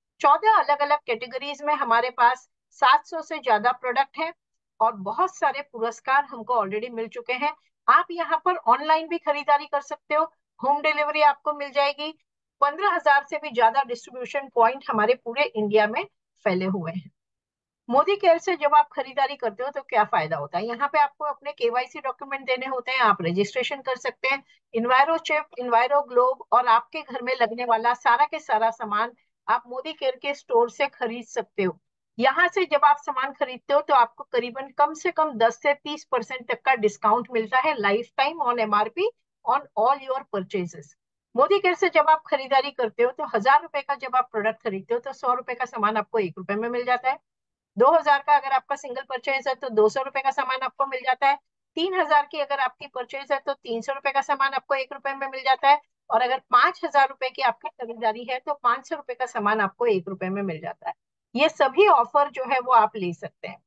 14 अलग अलग कैटेगरीज में हमारे पास 700 से ज्यादा प्रोडक्ट है और बहुत सारे पुरस्कार हमको ऑलरेडी मिल चुके हैं। आप यहाँ पर ऑनलाइन भी खरीदारी कर सकते हो, होम डिलीवरी आपको मिल जाएगी। 15,000 से भी ज्यादा डिस्ट्रीब्यूशन पॉइंट हमारे पूरे इंडिया में फैले हुए हैं। मोदी केयर से जब आप खरीदारी करते हो तो क्या फायदा होता है? यहाँ पे आपको अपने केवाईसी डॉक्यूमेंट देने होते हैं, आप रजिस्ट्रेशन कर सकते हैं। इन्वायरो चिप, इन्वायरो ग्लोब और आपके घर में लगने वाला सारा के सारा सामान आप मोदी केयर के स्टोर से खरीद सकते हो। यहाँ से जब आप सामान खरीदते हो तो आपको करीबन कम से कम 10 से 30% तक का डिस्काउंट मिलता है life time on MRP on all your purchases. Modi care से जब आप खरीदारी करते हो तो 1000 रुपए का जब आप प्रोडक्ट खरीदते हो तो 100 रुपए का सामान आपको 1 रुपए में मिल जाता है। 2000 का अगर आपका सिंगल परचेज है तो 200 रुपए का सामान आपको मिल जाता है। 3000 की अगर आपकी परचेज है तो 300 रुपए का सामान आपको 1 रुपए में मिल जाता है। और अगर 5000 रुपए की आपकी खरीदारी है तो 500 रुपए का सामान आपको 1 रुपए में मिल जाता है। ये सभी ऑफर जो है वो आप ले सकते हैं।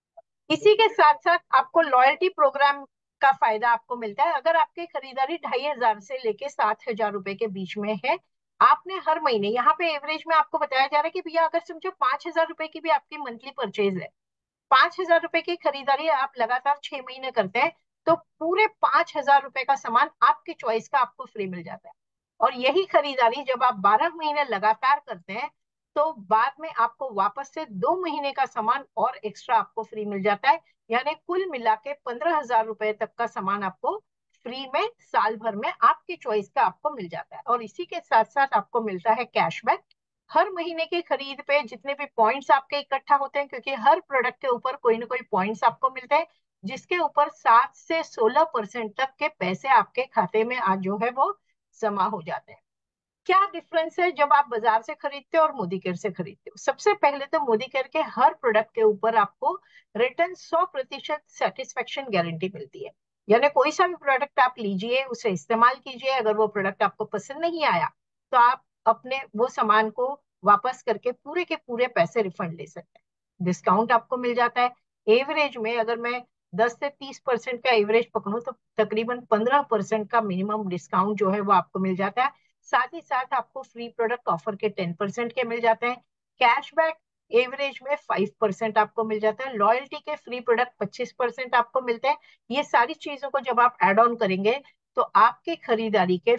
इसी के साथ साथ आपको लॉयल्टी प्रोग्राम का फायदा आपको मिलता है। अगर आपकी खरीदारी 2500 से लेके 7000 रुपए के बीच में है, आपने हर महीने, यहाँ पे एवरेज में आपको बताया जा रहा है कि भैया अगर समझो 5000 रुपए की भी आपकी मंथली परचेज है, 5000 रुपए की खरीदारी आप लगातार 6 महीने करते हैं तो पूरे 5000 रुपए का सामान आपकी चॉइस का आपको फ्री मिल जाता है। और यही खरीदारी जब आप 12 महीने लगातार करते हैं तो बाद में आपको वापस से 2 महीने का सामान और एक्स्ट्रा आपको फ्री मिल जाता है। यानी कुल मिला के 15,000 रुपए तक का सामान आपको फ्री में साल भर में आपकी चॉइस का आपको मिल जाता है। और इसी के साथ साथ आपको मिलता है कैशबैक। हर महीने की खरीद पे जितने भी पॉइंट्स आपके इकट्ठा होते हैं, क्योंकि हर प्रोडक्ट के ऊपर कोई ना कोई पॉइंट्स आपको मिलते हैं, जिसके ऊपर 7 से 16% तक के पैसे आपके खाते में आज जो है वो जमा हो जाते हैं। क्या डिफरेंस है जब आप बाजार से खरीदते हो और मोदी केयर से खरीदते हो? सबसे पहले तो मोदी केयर के हर प्रोडक्ट के ऊपर आपको रिटर्न 100% सेटिस्फेक्शन गारंटी मिलती है। यानी कोई सा भी प्रोडक्ट आप लीजिए, उसे इस्तेमाल कीजिए, अगर वो प्रोडक्ट आपको पसंद नहीं आया तो आप अपने वो सामान को वापस करके पूरे के पूरे पैसे रिफंड ले सकते हैं। डिस्काउंट आपको मिल जाता है। एवरेज में अगर मैं 10 से 30% का एवरेज पकड़ूं तो तकरीबन 15% का मिनिमम डिस्काउंट जो है वो आपको मिल जाता है। साथ ही साथ आपको फ्री प्रोडक्ट ऑफर के 10% के मिल जाते हैं। कैशबैक एवरेज में 5% आपको मिल जाता है। लॉयल्टी के फ्री प्रोडक्ट 25% आपको मिलते हैं। ये सारी चीजों को जब आप एड ऑन करेंगे तो आपकी खरीदारी के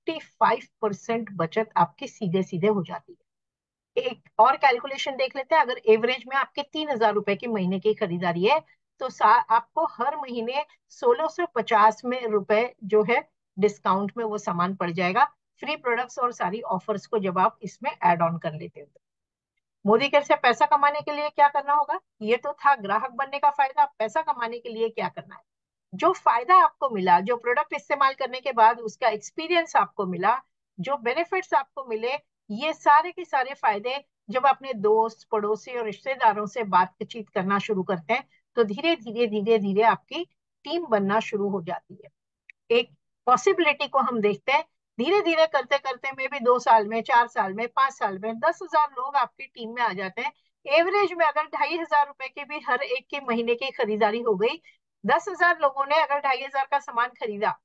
55% बचत आपकी सीधे सीधे हो जाती है। एक और कैलकुलेशन देख लेते हैं। अगर एवरेज में आपके 3000 रुपए की महीने की खरीदारी है तो आपको हर महीने 1650 में रुपए जो है डिस्काउंट में वो सामान पड़ जाएगा, फ्री प्रोडक्ट्स और सारी ऑफर्स को जब आप इसमें ऐड ऑन कर लेते हो। मोदी केयर से पैसा कमाने के लिए क्या करना होगा? ये तो था ग्राहक बनने का फायदा। पैसा कमाने के लिए क्या करना है? जो फायदा आपको मिला, जो प्रोडक्ट इस्तेमाल करने के बाद उसका एक्सपीरियंस आपको मिला, जो बेनिफिट्स आपको मिले, ये सारे के सारे फायदे जब अपने दोस्त, पड़ोसी और रिश्तेदारों से बातचीत करना शुरू करते हैं तो धीरे धीरे धीरे धीरे आपकी टीम बनना शुरू हो जाती है। एक पॉसिबिलिटी को हम देखते हैं, धीरे धीरे करते करते में भी 2 साल में, 4 साल में, 5 साल में 10,000 लोग आपकी टीम में आ जाते हैं। एवरेज में अगर 2500 रुपए की भी हर एक के महीने की खरीदारी हो गई, 10,000 लोगों ने अगर 2500 का सामान खरीदा,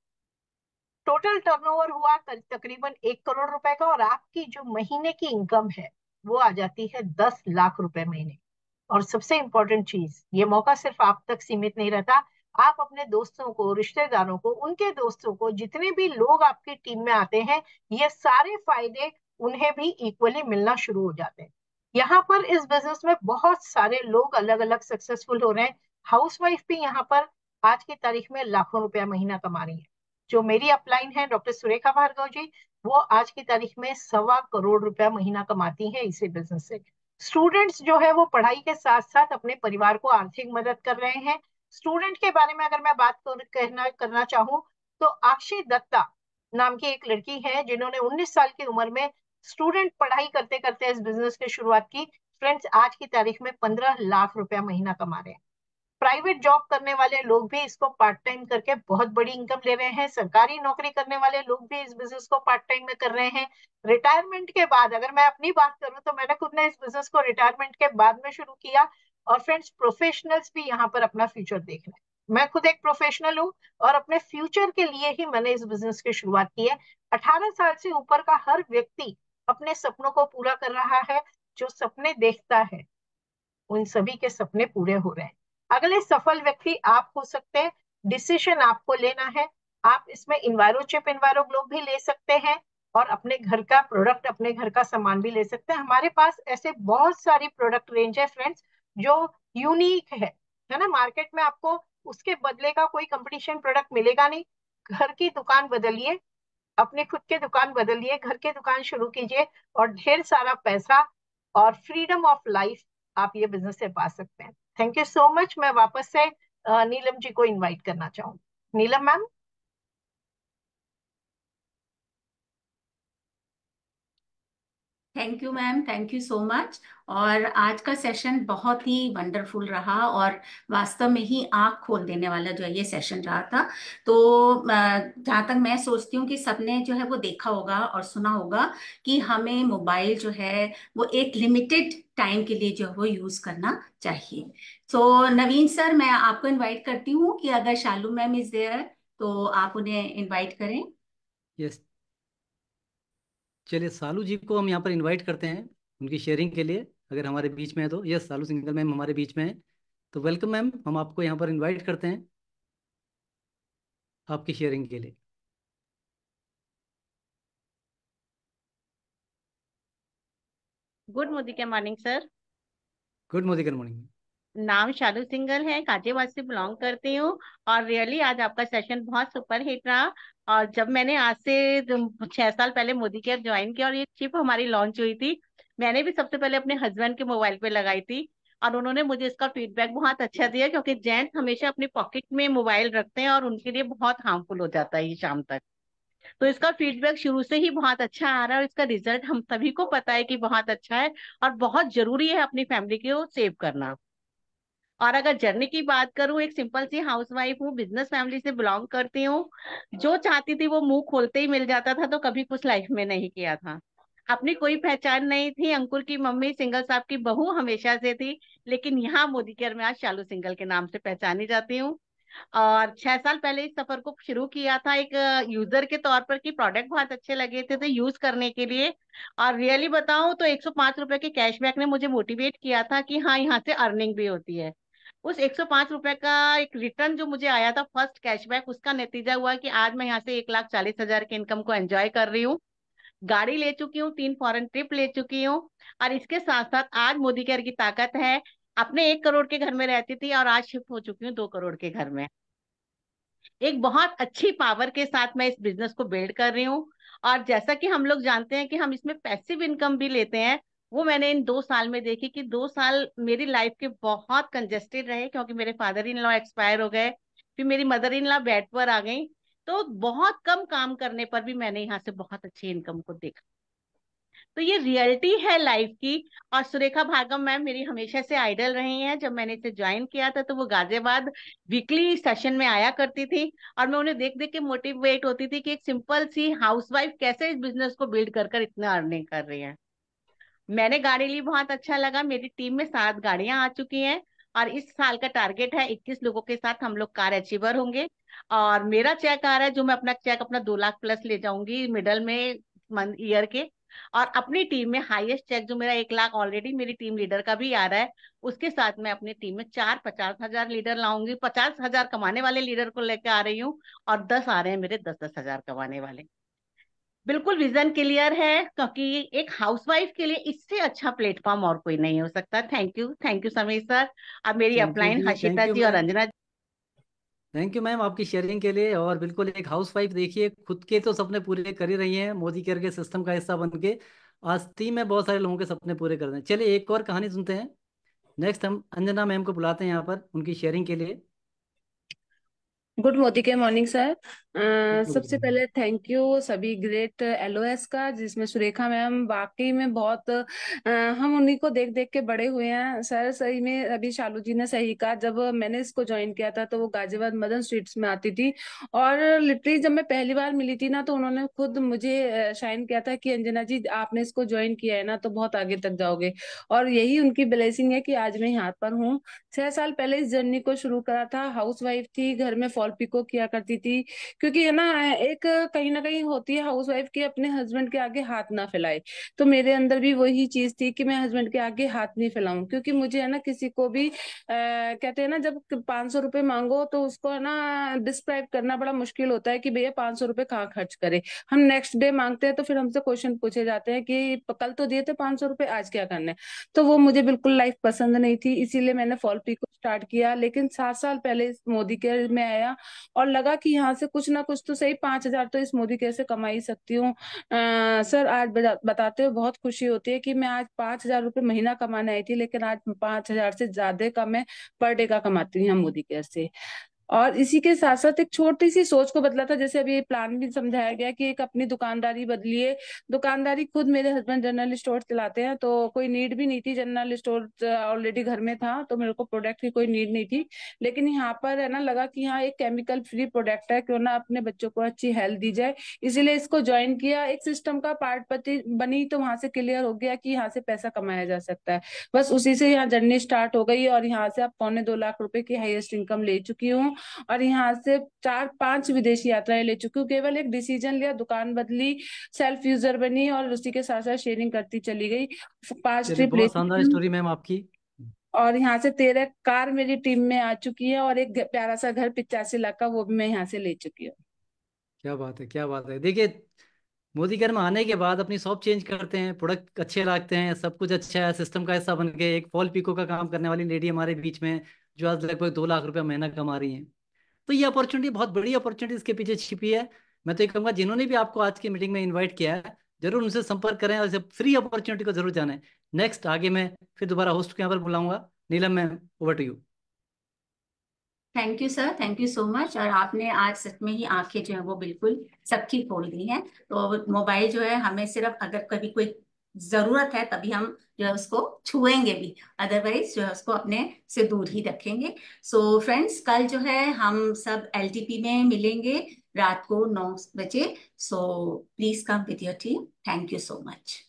टोटल टर्नओवर हुआ तकरीबन 1 करोड़ रुपए का, और आपकी जो महीने की इनकम है वो आ जाती है 10 लाख रुपए महीने। और सबसे इंपॉर्टेंट चीज, ये मौका सिर्फ आप तक सीमित नहीं रहता, आप अपने दोस्तों को, रिश्तेदारों को, उनके दोस्तों को, जितने भी लोग आपकी टीम में आते हैं, ये सारे फायदे उन्हें भी इक्वली मिलना शुरू हो जाते हैं। यहाँ पर इस बिजनेस में बहुत सारे लोग अलग अलग सक्सेसफुल हो रहे हैं। हाउसवाइफ भी यहाँ पर आज की तारीख में लाखों रुपया महीना कमा रही है। जो मेरी अपलाइन है डॉक्टर सुरेखा भार्गव जी, वो आज की तारीख में 1.25 करोड़ रुपया महीना कमाती है इसी बिजनेस से। स्टूडेंट्स जो है वो पढ़ाई के साथ साथ अपने परिवार को आर्थिक मदद कर रहे हैं। स्टूडेंट के बारे में अगर मैं बात करना चाहूँ तो अक्षय दत्ता नाम की एक लड़की है जिन्होंने 19 साल की उम्र में स्टूडेंट पढ़ाई करते करते इस बिजनेस की शुरुआत की। फ्रेंड्स, आज की तारीख में 15 लाख रुपया महीना कमा रहे हैं। प्राइवेट जॉब करने वाले लोग भी इसको पार्ट टाइम करके बहुत बड़ी इनकम ले रहे हैं। सरकारी नौकरी करने वाले लोग भी इस बिजनेस को पार्ट टाइम में कर रहे हैं। रिटायरमेंट के बाद, अगर मैं अपनी बात करूं तो मैंने खुद ने इस बिजनेस को रिटायरमेंट के बाद में शुरू किया। और फ्रेंड्स, प्रोफेशनल्स भी यहाँ पर अपना फ्यूचर देख रहे हैं। मैं खुद एक प्रोफेशनल हूँ और अपने फ्यूचर के लिए ही मैंने इस बिजनेस की शुरुआत की है। 18 साल से ऊपर का हर व्यक्ति अपने सपनों को पूरा कर रहा है। जो सपने देखता है उन सभी के सपने पूरे हो रहे हैं। अगले सफल व्यक्ति आप हो सकते हैं। डिसीजन आपको लेना है। आप इसमें इन्वायरोचिप इन्वायरो ग्लोब भी ले सकते हैं और अपने घर का प्रोडक्ट, अपने घर का सामान भी ले सकते हैं। हमारे पास ऐसे बहुत सारी प्रोडक्ट रेंज है फ्रेंड्स जो यूनिक है ना। मार्केट में आपको उसके बदले का कोई कंपटीशन प्रोडक्ट मिलेगा नहीं। घर की दुकान बदलिए, अपने खुद के दुकान बदलिए, घर के दुकान शुरू कीजिए और ढेर सारा पैसा और फ्रीडम ऑफ लाइफ आप ये बिजनेस से पा सकते हैं। Thank you so much. मैं वापस से नीलम जी को इनवाइट करना चाहूंगी। Neelam ma'am. Thank you ma'am, thank you so much. और आज का सेशन बहुत ही वंडरफुल रहा और वास्तव में ही आंख खोल देने वाला जो है ये सेशन रहा था। तो जहाँ तक मैं सोचती हूँ कि सबने जो है वो देखा होगा और सुना होगा कि हमें मोबाइल जो है वो एक लिमिटेड टाइम के लिए जो है वो यूज करना चाहिए। सो नवीन सर, मैं आपको इनवाइट करती हूँ कि अगर शालू मैम इज देयर तो आप उन्हें इनवाइट करें। यस, चलिए सालू जी को हम यहाँ पर इनवाइट करते हैं उनकी शेयरिंग के लिए, अगर हमारे बीच में है तो। यस, सालू सिंगल मैम हमारे बीच में है, तो वेलकम मैम, हम आपको यहाँ पर इनवाइट करते हैं आपकी शेयरिंग के लिए। गुड मोदी के मॉर्निंग सर। Good morning. नाम शालू सिंगल है, गाजियाबाद से बिलोंग करती हूँ। और रियली आज आपका सेशन बहुत सुपर हिट रहा। और जब मैंने आज से 6 साल पहले मोदी केयर ज्वाइन किया और ये चिप हमारी लॉन्च हुई थी, मैंने भी सबसे पहले अपने हस्बैंड के मोबाइल पे लगाई थी और उन्होंने मुझे इसका फीडबैक बहुत अच्छा दिया, क्योंकि जेंट्स हमेशा अपनी पॉकेट में मोबाइल रखते हैं और उनके लिए बहुत हार्मफुल हो जाता है ये शाम तक। तो इसका फीडबैक शुरू से ही बहुत अच्छा आ रहा है और इसका रिजल्ट हम सभी को पता है कि बहुत अच्छा है और बहुत जरूरी है अपनी फैमिली को सेव करना। और अगर जर्नी की बात करूं, एक सिंपल सी हाउसवाइफ हूँ, बिजनेस फैमिली से बिलोंग करती हूँ। जो चाहती थी वो मुंह खोलते ही मिल जाता था, तो कभी कुछ लाइफ में नहीं किया था। अपनी कोई पहचान नहीं थी। अंकुर की मम्मी सिंगल साहब की बहू हमेशा से थी, लेकिन यहाँ मोदी केयर में आज शालू सिंगल के नाम से पहचानी जाती हूँ। और 6 साल पहले इस सफर को शुरू किया था एक यूजर के तौर पर कि प्रोडक्ट बहुत अच्छे लगे थे तो यूज करने के लिए। और रियली बताऊं तो 105 रुपए के कैशबैक ने मुझे मोटिवेट किया था कि हाँ, यहाँ से अर्निंग भी होती है। उस 105 रुपए का एक रिटर्न जो मुझे आया था, फर्स्ट कैशबैक, उसका नतीजा हुआ कि आज मैं यहाँ से 1,40,000 के इनकम को एंजॉय कर रही हूँ। गाड़ी ले चुकी हूँ, 3 फॉरेन ट्रिप ले चुकी हूँ। और इसके साथ साथ आज मोदी केयर की ताकत है, अपने 1 करोड़ के घर में रहती थी और आज शिफ्ट हो चुकी हूँ 2 करोड़ के घर में। एक बहुत अच्छी पावर के साथ मैं इस बिजनेस को बिल्ड कर रही हूँ। और जैसा कि हम लोग जानते हैं कि हम इसमें पैसिव इनकम भी लेते हैं, वो मैंने इन 2 साल में देखी कि 2 साल मेरी लाइफ के बहुत कंजेस्टेड रहे, क्योंकि मेरे फादर इन लॉ एक्सपायर हो गए, फिर मेरी मदर इन लॉ बेड पर आ गई। तो बहुत कम काम करने पर भी मैंने यहाँ से बहुत अच्छी इनकम को देखा। तो ये रियलिटी है लाइफ की। और सुरेखा भागम मैम मेरी हमेशा से आइडल रही हैं। जब मैंने इसे ज्वाइन किया था तो वो गाजियाबाद वीकली सेशन में आया करती थी और मैं उन्हें देख देख के मोटिवेट होती थी कि एक सिंपल सी हाउसवाइफ कैसे इस बिजनेस को बिल्ड कर कर इतना अर्निंग कर रही है। मैंने गाड़ी ली, बहुत अच्छा लगा। मेरी टीम में 7 गाड़ियां आ चुकी हैं और इस साल का टारगेट है 21 लोगों के साथ हम लोग कार अचीवर होंगे। और मेरा चेक आ रहा है, जो मैं अपना चेक अपना 2 लाख प्लस ले जाऊंगी मिडल में ईयर के। और अपनी टीम में हाईएस्ट चेक जो मेरा 1 लाख ऑलरेडी मेरी टीम लीडर का भी आ रहा है, उसके साथ मैं अपनी टीम में 4 50,000 लीडर लाऊंगी। 50,000 कमाने वाले लीडर को लेकर आ रही हूँ और 10 आ रहे हैं मेरे 10,000 कमाने वाले। बिल्कुल विजन क्लियर है, क्योंकि एक हाउसवाइफ के लिए इससे अच्छा प्लेटफॉर्म और कोई नहीं हो सकता। Thank you Sameer sir. अब मेरी thank you upline ji, Harshita thank you ji और ma'am, Anjana. Thank you ma'am आपकी शेयरिंग के लिए। और बिल्कुल एक हाउसवाइफ देखिए, खुद के तो सपने पूरे कर ही रही हैं मोदी केयर के सिस्टम का हिस्सा बन के। आज टीम में बहुत सारे लोगों के सपने पूरे कर दें। चलिए एक और कहानी सुनते हैं। नेक्स्ट हम अंजना मैम को बुलाते हैं यहाँ पर उनकी शेयरिंग के लिए। गुड मोदी के मॉर्निंग सर। सबसे पहले थैंक यू सभी ग्रेट एलओएस का, जिसमें सुरेखा मैम वाकई में बहुत हम उन्हीं को देख देख के बड़े हुए हैं सर। सही में अभी शालू जी ने सही कहा, जब मैंने इसको ज्वाइन किया था तो वो गाजियाबाद मदन स्ट्रीट्स में आती थी, और लिटरली जब मैं पहली बार मिली थी ना तो उन्होंने खुद मुझे शाइन किया था कि अंजना जी आपने इसको ज्वाइन किया है ना तो बहुत आगे तक जाओगे, और यही उनकी ब्लेसिंग है कि आज मैं यहाँ पर हूँ। 6 साल पहले इस जर्नी को शुरू करा था, हाउस वाइफ थी, घर में फॉल पिको किया करती थी, क्योंकि है ना एक कहीं ना कहीं होती है हाउस वाइफ की अपने हस्बैंड के आगे हाथ ना फैलाए। तो मेरे अंदर भी वही चीज थी कि मैं हस्बैंड के आगे हाथ नहीं फैलाऊं, क्योंकि मुझे है ना किसी को भी कहते हैं ना जब 500 रुपए मांगो तो उसको है ना डिस्क्राइब करना बड़ा मुश्किल होता है कि भैया 500 रुपए कहाँ खर्च करे। हम नेक्स्ट डे मांगते हैं तो फिर हमसे क्वेश्चन पूछे जाते हैं कि कल तो दिए थे 500 रुपए, आज क्या करना है। तो वो मुझे बिल्कुल लाइफ पसंद नहीं थी, इसीलिए मैंने फॉल पिको स्टार्ट किया। लेकिन 7 साल पहले इस मोदी केयर में आया और लगा कि यहाँ से कुछ ना कुछ तो सही 5,000 तो इस मोदी केयर से कमा ही सकती हूँ। सर आज बताते हुए बहुत खुशी होती है कि मैं आज 5,000 रुपये महीना कमाने आई थी, लेकिन आज 5,000 से ज्यादा का मैं पर डे का कमाती हूँ यहाँ मोदी केयर से। और इसी के साथ साथ एक छोटी सी सोच को बदला था, जैसे अभी प्लान भी समझाया गया कि एक अपनी दुकानदारी बदलिए। दुकानदारी खुद मेरे हस्बैंड जनरल स्टोर चलाते हैं, तो कोई नीड भी नहीं थी, जनरल स्टोर ऑलरेडी घर में था तो मेरे को प्रोडक्ट की कोई नीड नहीं थी। लेकिन यहाँ पर है ना लगा कि यहाँ एक केमिकल फ्री प्रोडक्ट है, क्यों ना अपने बच्चों को अच्छी हेल्थ दी जाए, इसीलिए इसको ज्वाइन किया। एक सिस्टम का पार्ट बनी तो वहां से क्लियर हो गया कि यहाँ से पैसा कमाया जा सकता है। बस उसी से यहाँ जर्नी स्टार्ट हो गई और यहाँ से अब 2.25 लाख रुपए की हाईएस्ट इनकम ले चुकी हूँ, और यहाँ से 4-5 विदेशी यात्राएं ले चुकी हूँ। केवल एक डिसीजन लिया, दुकान बदली, सेल्फ यूजर बनी और उसी के साथ साथ शेयरिंग करती चली गई। 5 चलिए ट्रिप ले बहुत शानदार चुकी हूँ, स्टोरी मैम आपकी। और यहाँ से 13 कार मेरी टीम में आ चुकी है, और एक प्यारा सा घर 85 लाख का वो भी मैं यहाँ से ले चुकी हूँ। क्या बात है, क्या बात है। देखिए मोदी केयर में आने के बाद अपनी शॉप चेंज करते हैं, प्रोडक्ट अच्छे लगते हैं, सब कुछ अच्छा है, सिस्टम का हिस्सा बन के एक फॉल पिको का काम करने वाली लेडी हमारे बीच में जो आज लगभग 2 लाख रुपया महीना कमा रही हैं। तो ये अपॉर्चुनिटी बहुत बड़ी अपॉर्चुनिटी इसके पीछे छिपी है। मैं तो ये कहूँगा जिन्होंने भी आपको आज की मीटिंग में इन्वाइट किया है जरूर उनसे संपर्क करें और इसे फ्री अपॉर्चुनिटी को जरूर जानें। नेक्स्ट आगे मैं फिर दोबारा होस्ट को यहाँ पर बुलाऊंगा। Neelam ma'am over to you. Thank you sir, thank you so much. और आपने आज सच में ही आंखें जो है वो बिल्कुल सबकी खोल दी हैं। तो मोबाइल जो है हमें सिर्फ अगर कभी कोई जरूरत है तभी हम जो है उसको छुएंगे भी, अदरवाइज जो है उसको अपने से दूर ही रखेंगे। सो फ्रेंड्स, कल जो है हम सब एलटीपी में मिलेंगे रात को 9 बजे। So please come with your team. Thank you so much.